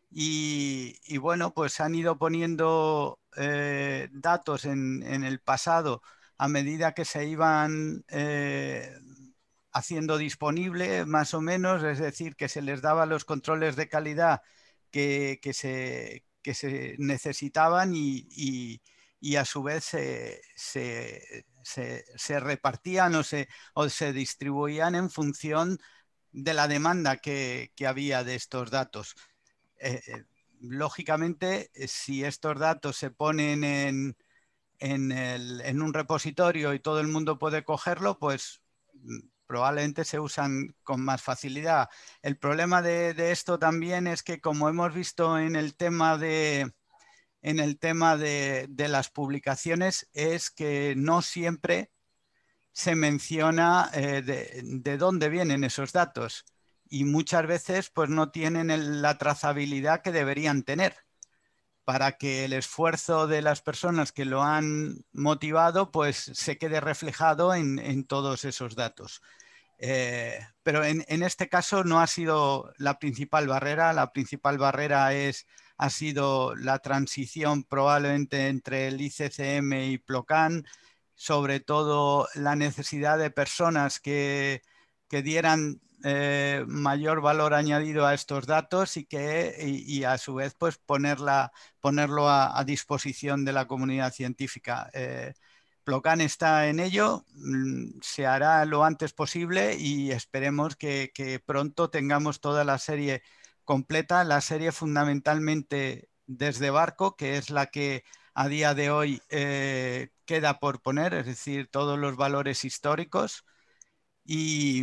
Y, y bueno, pues han ido poniendo eh, datos en, en el pasado a medida que se iban eh, haciendo disponible, más o menos, es decir, que se les daba los controles de calidad que, que, se, que se necesitaban y, y, y a su vez se, se, se, se repartían o se, o se distribuían en función de la demanda que, que había de estos datos. Eh, lógicamente, si estos datos se ponen en, en, el, en un repositorio y todo el mundo puede cogerlo, pues probablemente se usan con más facilidad. El problema de, de esto también es que, como hemos visto en el tema de, en el tema de, de las publicaciones, es que no siempre se menciona eh, de, de dónde vienen esos datos y muchas veces pues no tienen el, la trazabilidad que deberían tener para que el esfuerzo de las personas que lo han motivado pues se quede reflejado en, en todos esos datos. Eh, pero en, en este caso no ha sido la principal barrera. La principal barrera es, ha sido la transición probablemente entre el I C C M y Plocan, sobre todo la necesidad de personas que, que dieran eh, mayor valor añadido a estos datos y que y, y a su vez pues ponerla, ponerlo a, a disposición de la comunidad científica. Eh, Plocan está en ello, se hará lo antes posible y esperemos que, que pronto tengamos toda la serie completa, la serie fundamentalmente desde barco, que es la que a día de hoy eh, queda por poner, es decir, todos los valores históricos y,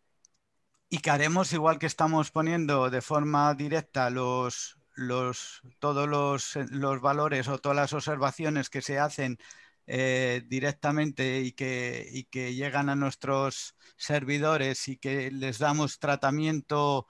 y que haremos igual que estamos poniendo de forma directa los, los, todos los, los valores o todas las observaciones que se hacen eh, directamente y que, y que llegan a nuestros servidores y que les damos tratamiento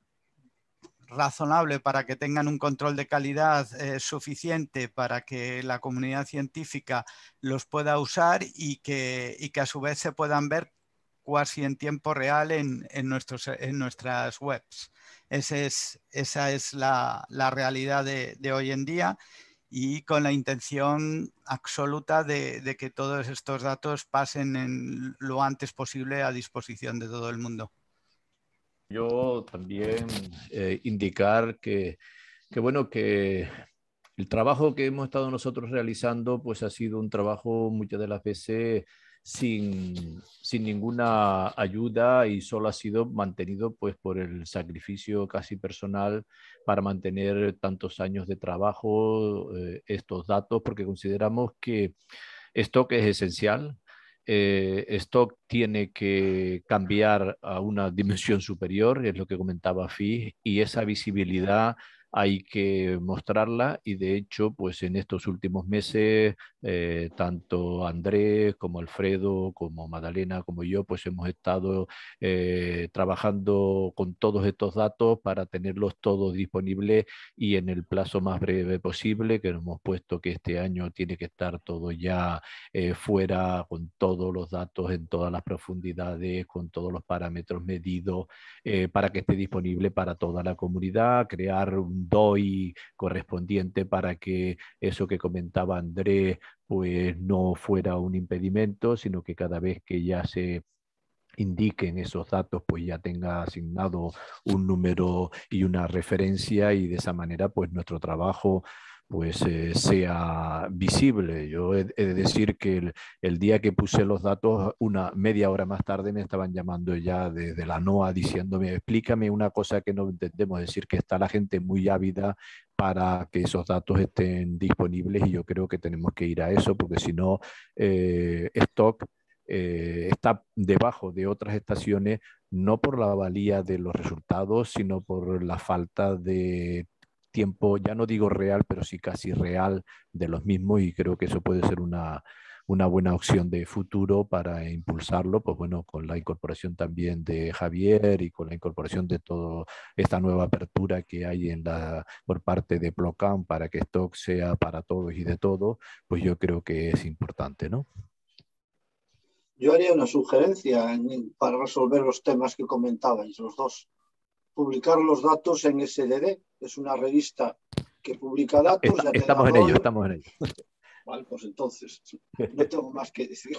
razonable para que tengan un control de calidad eh, suficiente para que la comunidad científica los pueda usar y que, y que a su vez se puedan ver casi en tiempo real en, en, nuestros, en nuestras webs. Ese es, esa es la, la realidad de, de hoy en día, y con la intención absoluta de, de que todos estos datos pasen en lo antes posible a disposición de todo el mundo. Yo también eh, indicar que, que, bueno, que el trabajo que hemos estado nosotros realizando pues ha sido un trabajo muchas de las veces sin, sin ninguna ayuda, y solo ha sido mantenido pues por el sacrificio casi personal para mantener tantos años de trabajo eh, estos datos, porque consideramos que esto que es esencial. Eh, Stock tiene que cambiar a una dimensión superior, es lo que comentaba Fi, y esa visibilidad hay que mostrarla, y de hecho, pues en estos últimos meses, eh, tanto Andrés como Alfredo, como Madalena, como yo, pues hemos estado eh, trabajando con todos estos datos para tenerlos todos disponibles y en el plazo más breve posible, que nos hemos puesto que este año tiene que estar todo ya eh, fuera, con todos los datos en todas las profundidades, con todos los parámetros medidos, eh, para que esté disponible para toda la comunidad, crear un D O I correspondiente para que eso que comentaba Andrés pues no fuera un impedimento, sino que cada vez que ya se indiquen esos datos pues ya tenga asignado un número y una referencia, y de esa manera pues nuestro trabajo pues eh, sea visible. Yo he, he de decir que el, el día que puse los datos, una media hora más tarde me estaban llamando ya desde la NOAA diciéndome, explícame una cosa que no entendemos, decir que está la gente muy ávida para que esos datos estén disponibles, y yo creo que tenemos que ir a eso, porque si no, eh, Stock eh, está debajo de otras estaciones, no por la valía de los resultados, sino por la falta de tiempo, ya no digo real, pero sí casi real de los mismos, y creo que eso puede ser una, una buena opción de futuro para impulsarlo, pues bueno, con la incorporación también de Javier y con la incorporación de toda esta nueva apertura que hay en la, por parte de Plocam para que Stock sea para todos y de todo, pues yo creo que es importante, ¿no? Yo haría una sugerencia en, para resolver los temas que comentabais los dos. Publicar los datos en S D D, es una revista que publica datos. Está, ya estamos en ello, estamos en ello. Vale, pues entonces no tengo más que decir.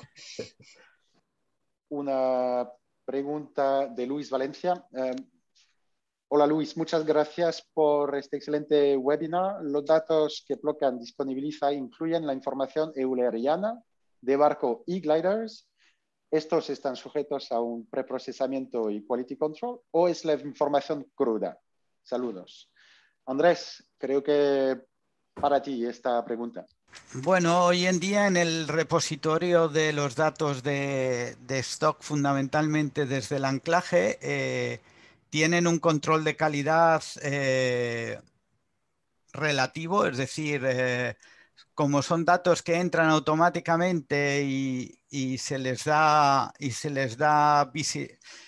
Una pregunta de Luis Valencia. Eh, hola Luis, muchas gracias por este excelente webinar. Los datos que Plocam disponibiliza incluyen la información euleriana de barco y gliders. ¿Estos están sujetos a un preprocesamiento y quality control o es la información cruda? Saludos. Andrés, creo que para ti esta pregunta. Bueno, hoy en día en el repositorio de los datos de, de Stock, fundamentalmente desde el anclaje, eh, tienen un control de calidad eh, relativo, es decir, eh, como son datos que entran automáticamente y, y se les da, y se les da visi,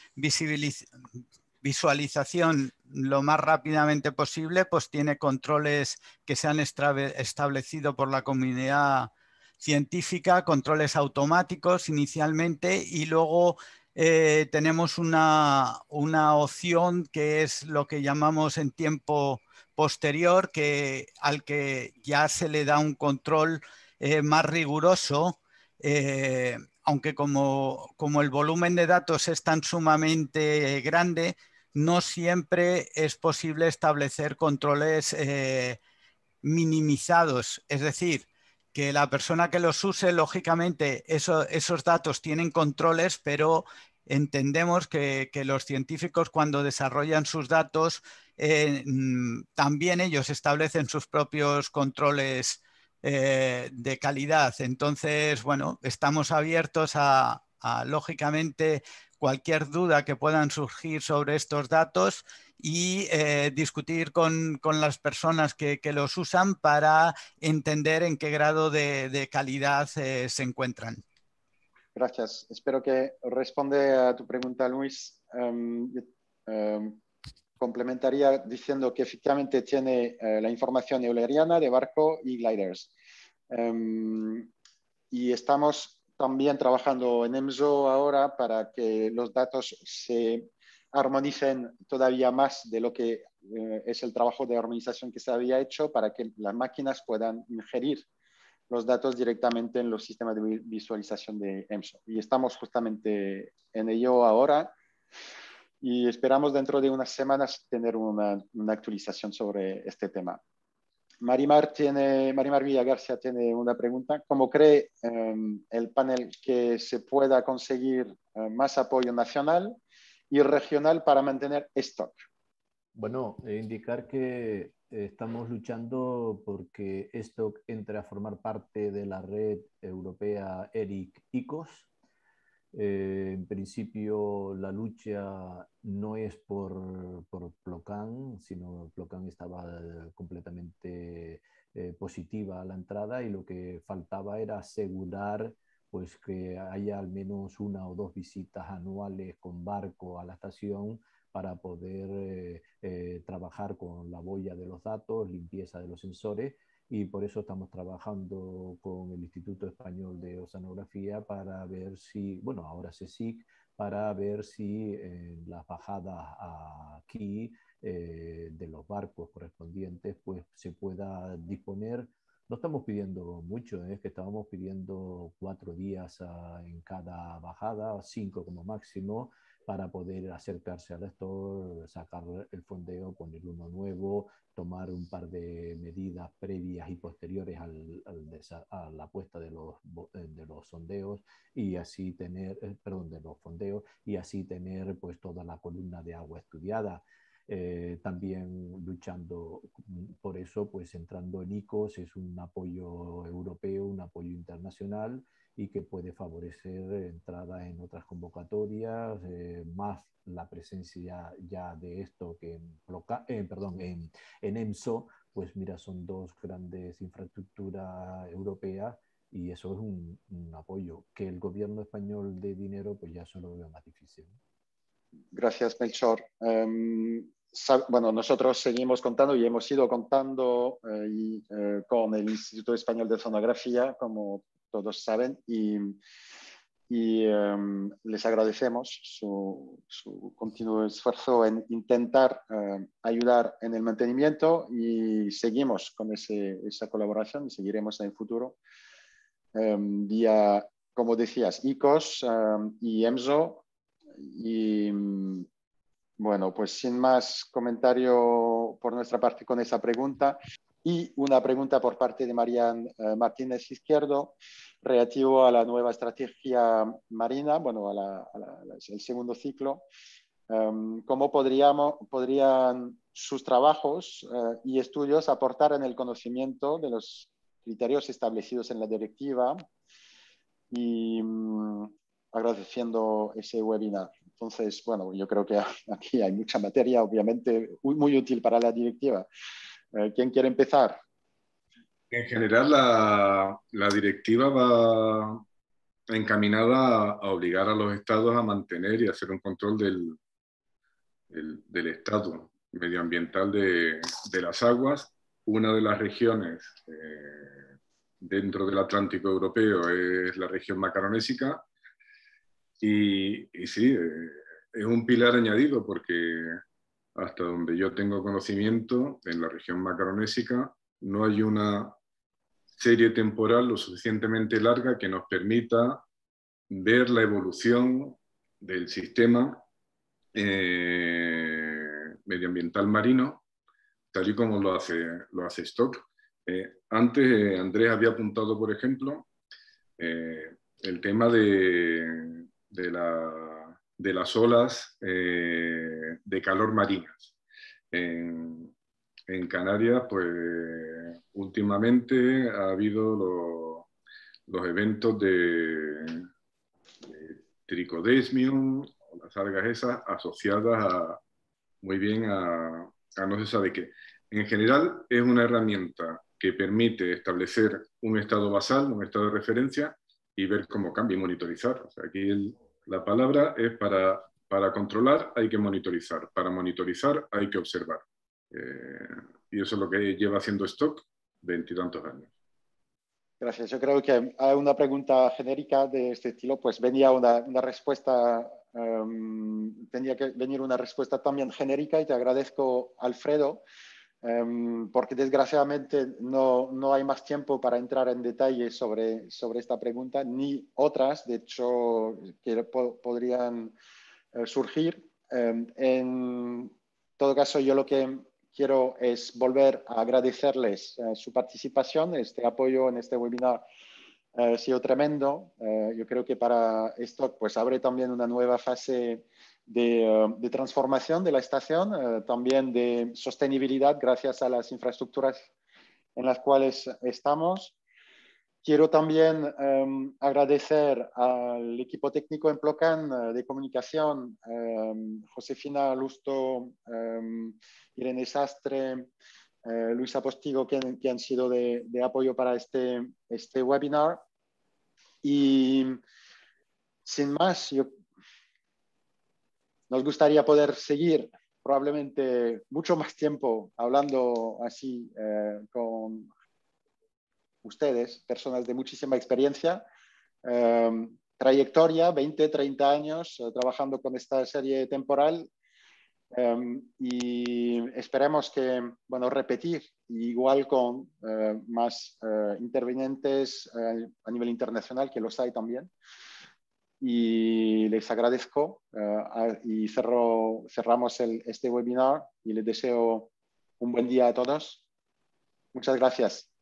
visualización lo más rápidamente posible, pues tiene controles que se han establecido por la comunidad científica, controles automáticos inicialmente, y luego eh, tenemos una, una opción que es lo que llamamos en tiempo posterior, que, al que ya se le da un control eh, más riguroso, eh, aunque como, como el volumen de datos es tan sumamente grande, no siempre es posible establecer controles eh, minimizados, es decir, que la persona que los use, lógicamente, eso, esos datos tienen controles, pero entendemos que, que los científicos cuando desarrollan sus datos, eh, también ellos establecen sus propios controles eh, de calidad. Entonces, bueno, estamos abiertos a, a, lógicamente, cualquier duda que puedan surgir sobre estos datos y eh, discutir con, con las personas que, que los usan para entender en qué grado de, de calidad eh, se encuentran. Gracias. Espero que responde a tu pregunta, Luis. Um, um, complementaría diciendo que efectivamente tiene uh, la información euleriana de barco y gliders. Um, y estamos también trabajando en EMSO ahora para que los datos se armonicen todavía más de lo que uh, es el trabajo de armonización que se había hecho, para que las máquinas puedan ingerir los datos directamente en los sistemas de visualización de EMSO. Y estamos justamente en ello ahora y esperamos dentro de unas semanas tener una, una actualización sobre este tema. Marimar, tiene, Marimar Villa García tiene una pregunta. ¿Cómo cree um, el panel que se pueda conseguir uh, más apoyo nacional y regional para mantener stock? Bueno, eh, indicar que eh, estamos luchando porque stock entre a formar parte de la red europea E R I C-I C O S. Eh, en principio la lucha no es por, por Plocan, sino Plocan estaba completamente eh, positiva a la entrada y lo que faltaba era asegurar pues, que haya al menos una o dos visitas anuales con barco a la estación para poder eh, eh, trabajar con la boya de los datos, limpieza de los sensores, y por eso estamos trabajando con el Instituto Español de Oceanografía para ver si, bueno, ahora CSIC, para ver si eh, las bajadas aquí eh, de los barcos correspondientes pues se pueda disponer. No estamos pidiendo mucho, es ¿eh? que estábamos pidiendo cuatro días a, en cada bajada, cinco como máximo, para poder acercarse al lector, sacar el fondeo, poner uno nuevo, tomar un par de medidas previas y posteriores al, al a la puesta de los, de los sondeos y así tener, eh, perdón, de los fondeos y así tener pues toda la columna de agua estudiada. Eh, también luchando por eso, pues entrando en I C O S es un apoyo europeo, un apoyo internacional y que puede favorecer entrada en otras convocatorias, eh, más la presencia ya de esto que en, eh, perdón, en, en EMSO, pues mira, son dos grandes infraestructuras europeas y eso es un, un apoyo. Que el gobierno español dé dinero, pues ya eso lo veo más difícil. Gracias, Melchor. Um, bueno, nosotros seguimos contando y hemos ido contando eh, y, eh, con el Instituto Español de Oceanografía, como todos saben, y, y um, les agradecemos su, su continuo esfuerzo en intentar uh, ayudar en el mantenimiento y seguimos con ese, esa colaboración y seguiremos en el futuro um, vía, como decías, I C O S um, y EMSO. Y bueno, pues sin más comentario por nuestra parte con esa pregunta y una pregunta por parte de Marian eh, Martínez Izquierdo relativo a la nueva estrategia marina, bueno, a la, a la, al segundo ciclo. Um, ¿Cómo podríamos, podrían sus trabajos uh, y estudios aportar en el conocimiento de los criterios establecidos en la directiva? Y um, agradeciendo ese webinar. Entonces, bueno, yo creo que aquí hay mucha materia, obviamente, muy, muy útil para la directiva. Eh, ¿Quién quiere empezar? En general, la, la directiva va encaminada a obligar a los estados a mantener y hacer un control del, del, del estado medioambiental de, de las aguas. Una de las regiones eh, dentro del Atlántico europeo es la región macaronésica. Y, y sí, eh, es un pilar añadido porque hasta donde yo tengo conocimiento, en la región macaronésica no hay una serie temporal lo suficientemente larga que nos permita ver la evolución del sistema eh, medioambiental marino, tal y como lo hace, lo hace Stock. Eh, antes, eh, Andrés había apuntado, por ejemplo, eh, el tema de, de, la, de las olas eh, de calor marinas. En, en Canarias, pues últimamente ha habido lo, los eventos de, de Trichodesmium, o las algas esas asociadas a, muy bien a, a no se sabe qué. En general es una herramienta que permite establecer un estado basal, un estado de referencia y ver cómo cambia y monitorizar. O sea, aquí el, la palabra es para, para controlar hay que monitorizar, para monitorizar hay que observar. Eh, y eso es lo que lleva haciendo Stock veintitantos años. Gracias. Yo creo que a una pregunta genérica de este estilo, pues venía una, una respuesta, um, tenía que venir una respuesta también genérica y te agradezco, Alfredo, um, porque desgraciadamente no, no hay más tiempo para entrar en detalle sobre, sobre esta pregunta, ni otras, de hecho, que po podrían uh, surgir. Um, en todo caso, yo lo que quiero es volver a agradecerles uh, su participación, este apoyo en este webinar uh, ha sido tremendo. Uh, yo creo que para esto pues abre también una nueva fase de, uh, de transformación de la estación, uh, también de sostenibilidad gracias a las infraestructuras en las cuales estamos. Quiero también um, agradecer al equipo técnico en Plocan uh, de comunicación, um, Josefina Lusto, um, Irene Sastre, uh, Luisa Postigo, que, que han sido de, de apoyo para este, este webinar. Y sin más, yo, nos gustaría poder seguir probablemente mucho más tiempo hablando así uh, con ustedes, personas de muchísima experiencia, eh, trayectoria, veinte, treinta años eh, trabajando con esta serie temporal eh, y esperemos que, bueno, repetir igual con eh, más eh, intervinientes eh, a nivel internacional, que los hay también. Y les agradezco eh, y cerro, cerramos el, este webinar y les deseo un buen día a todos. Muchas gracias.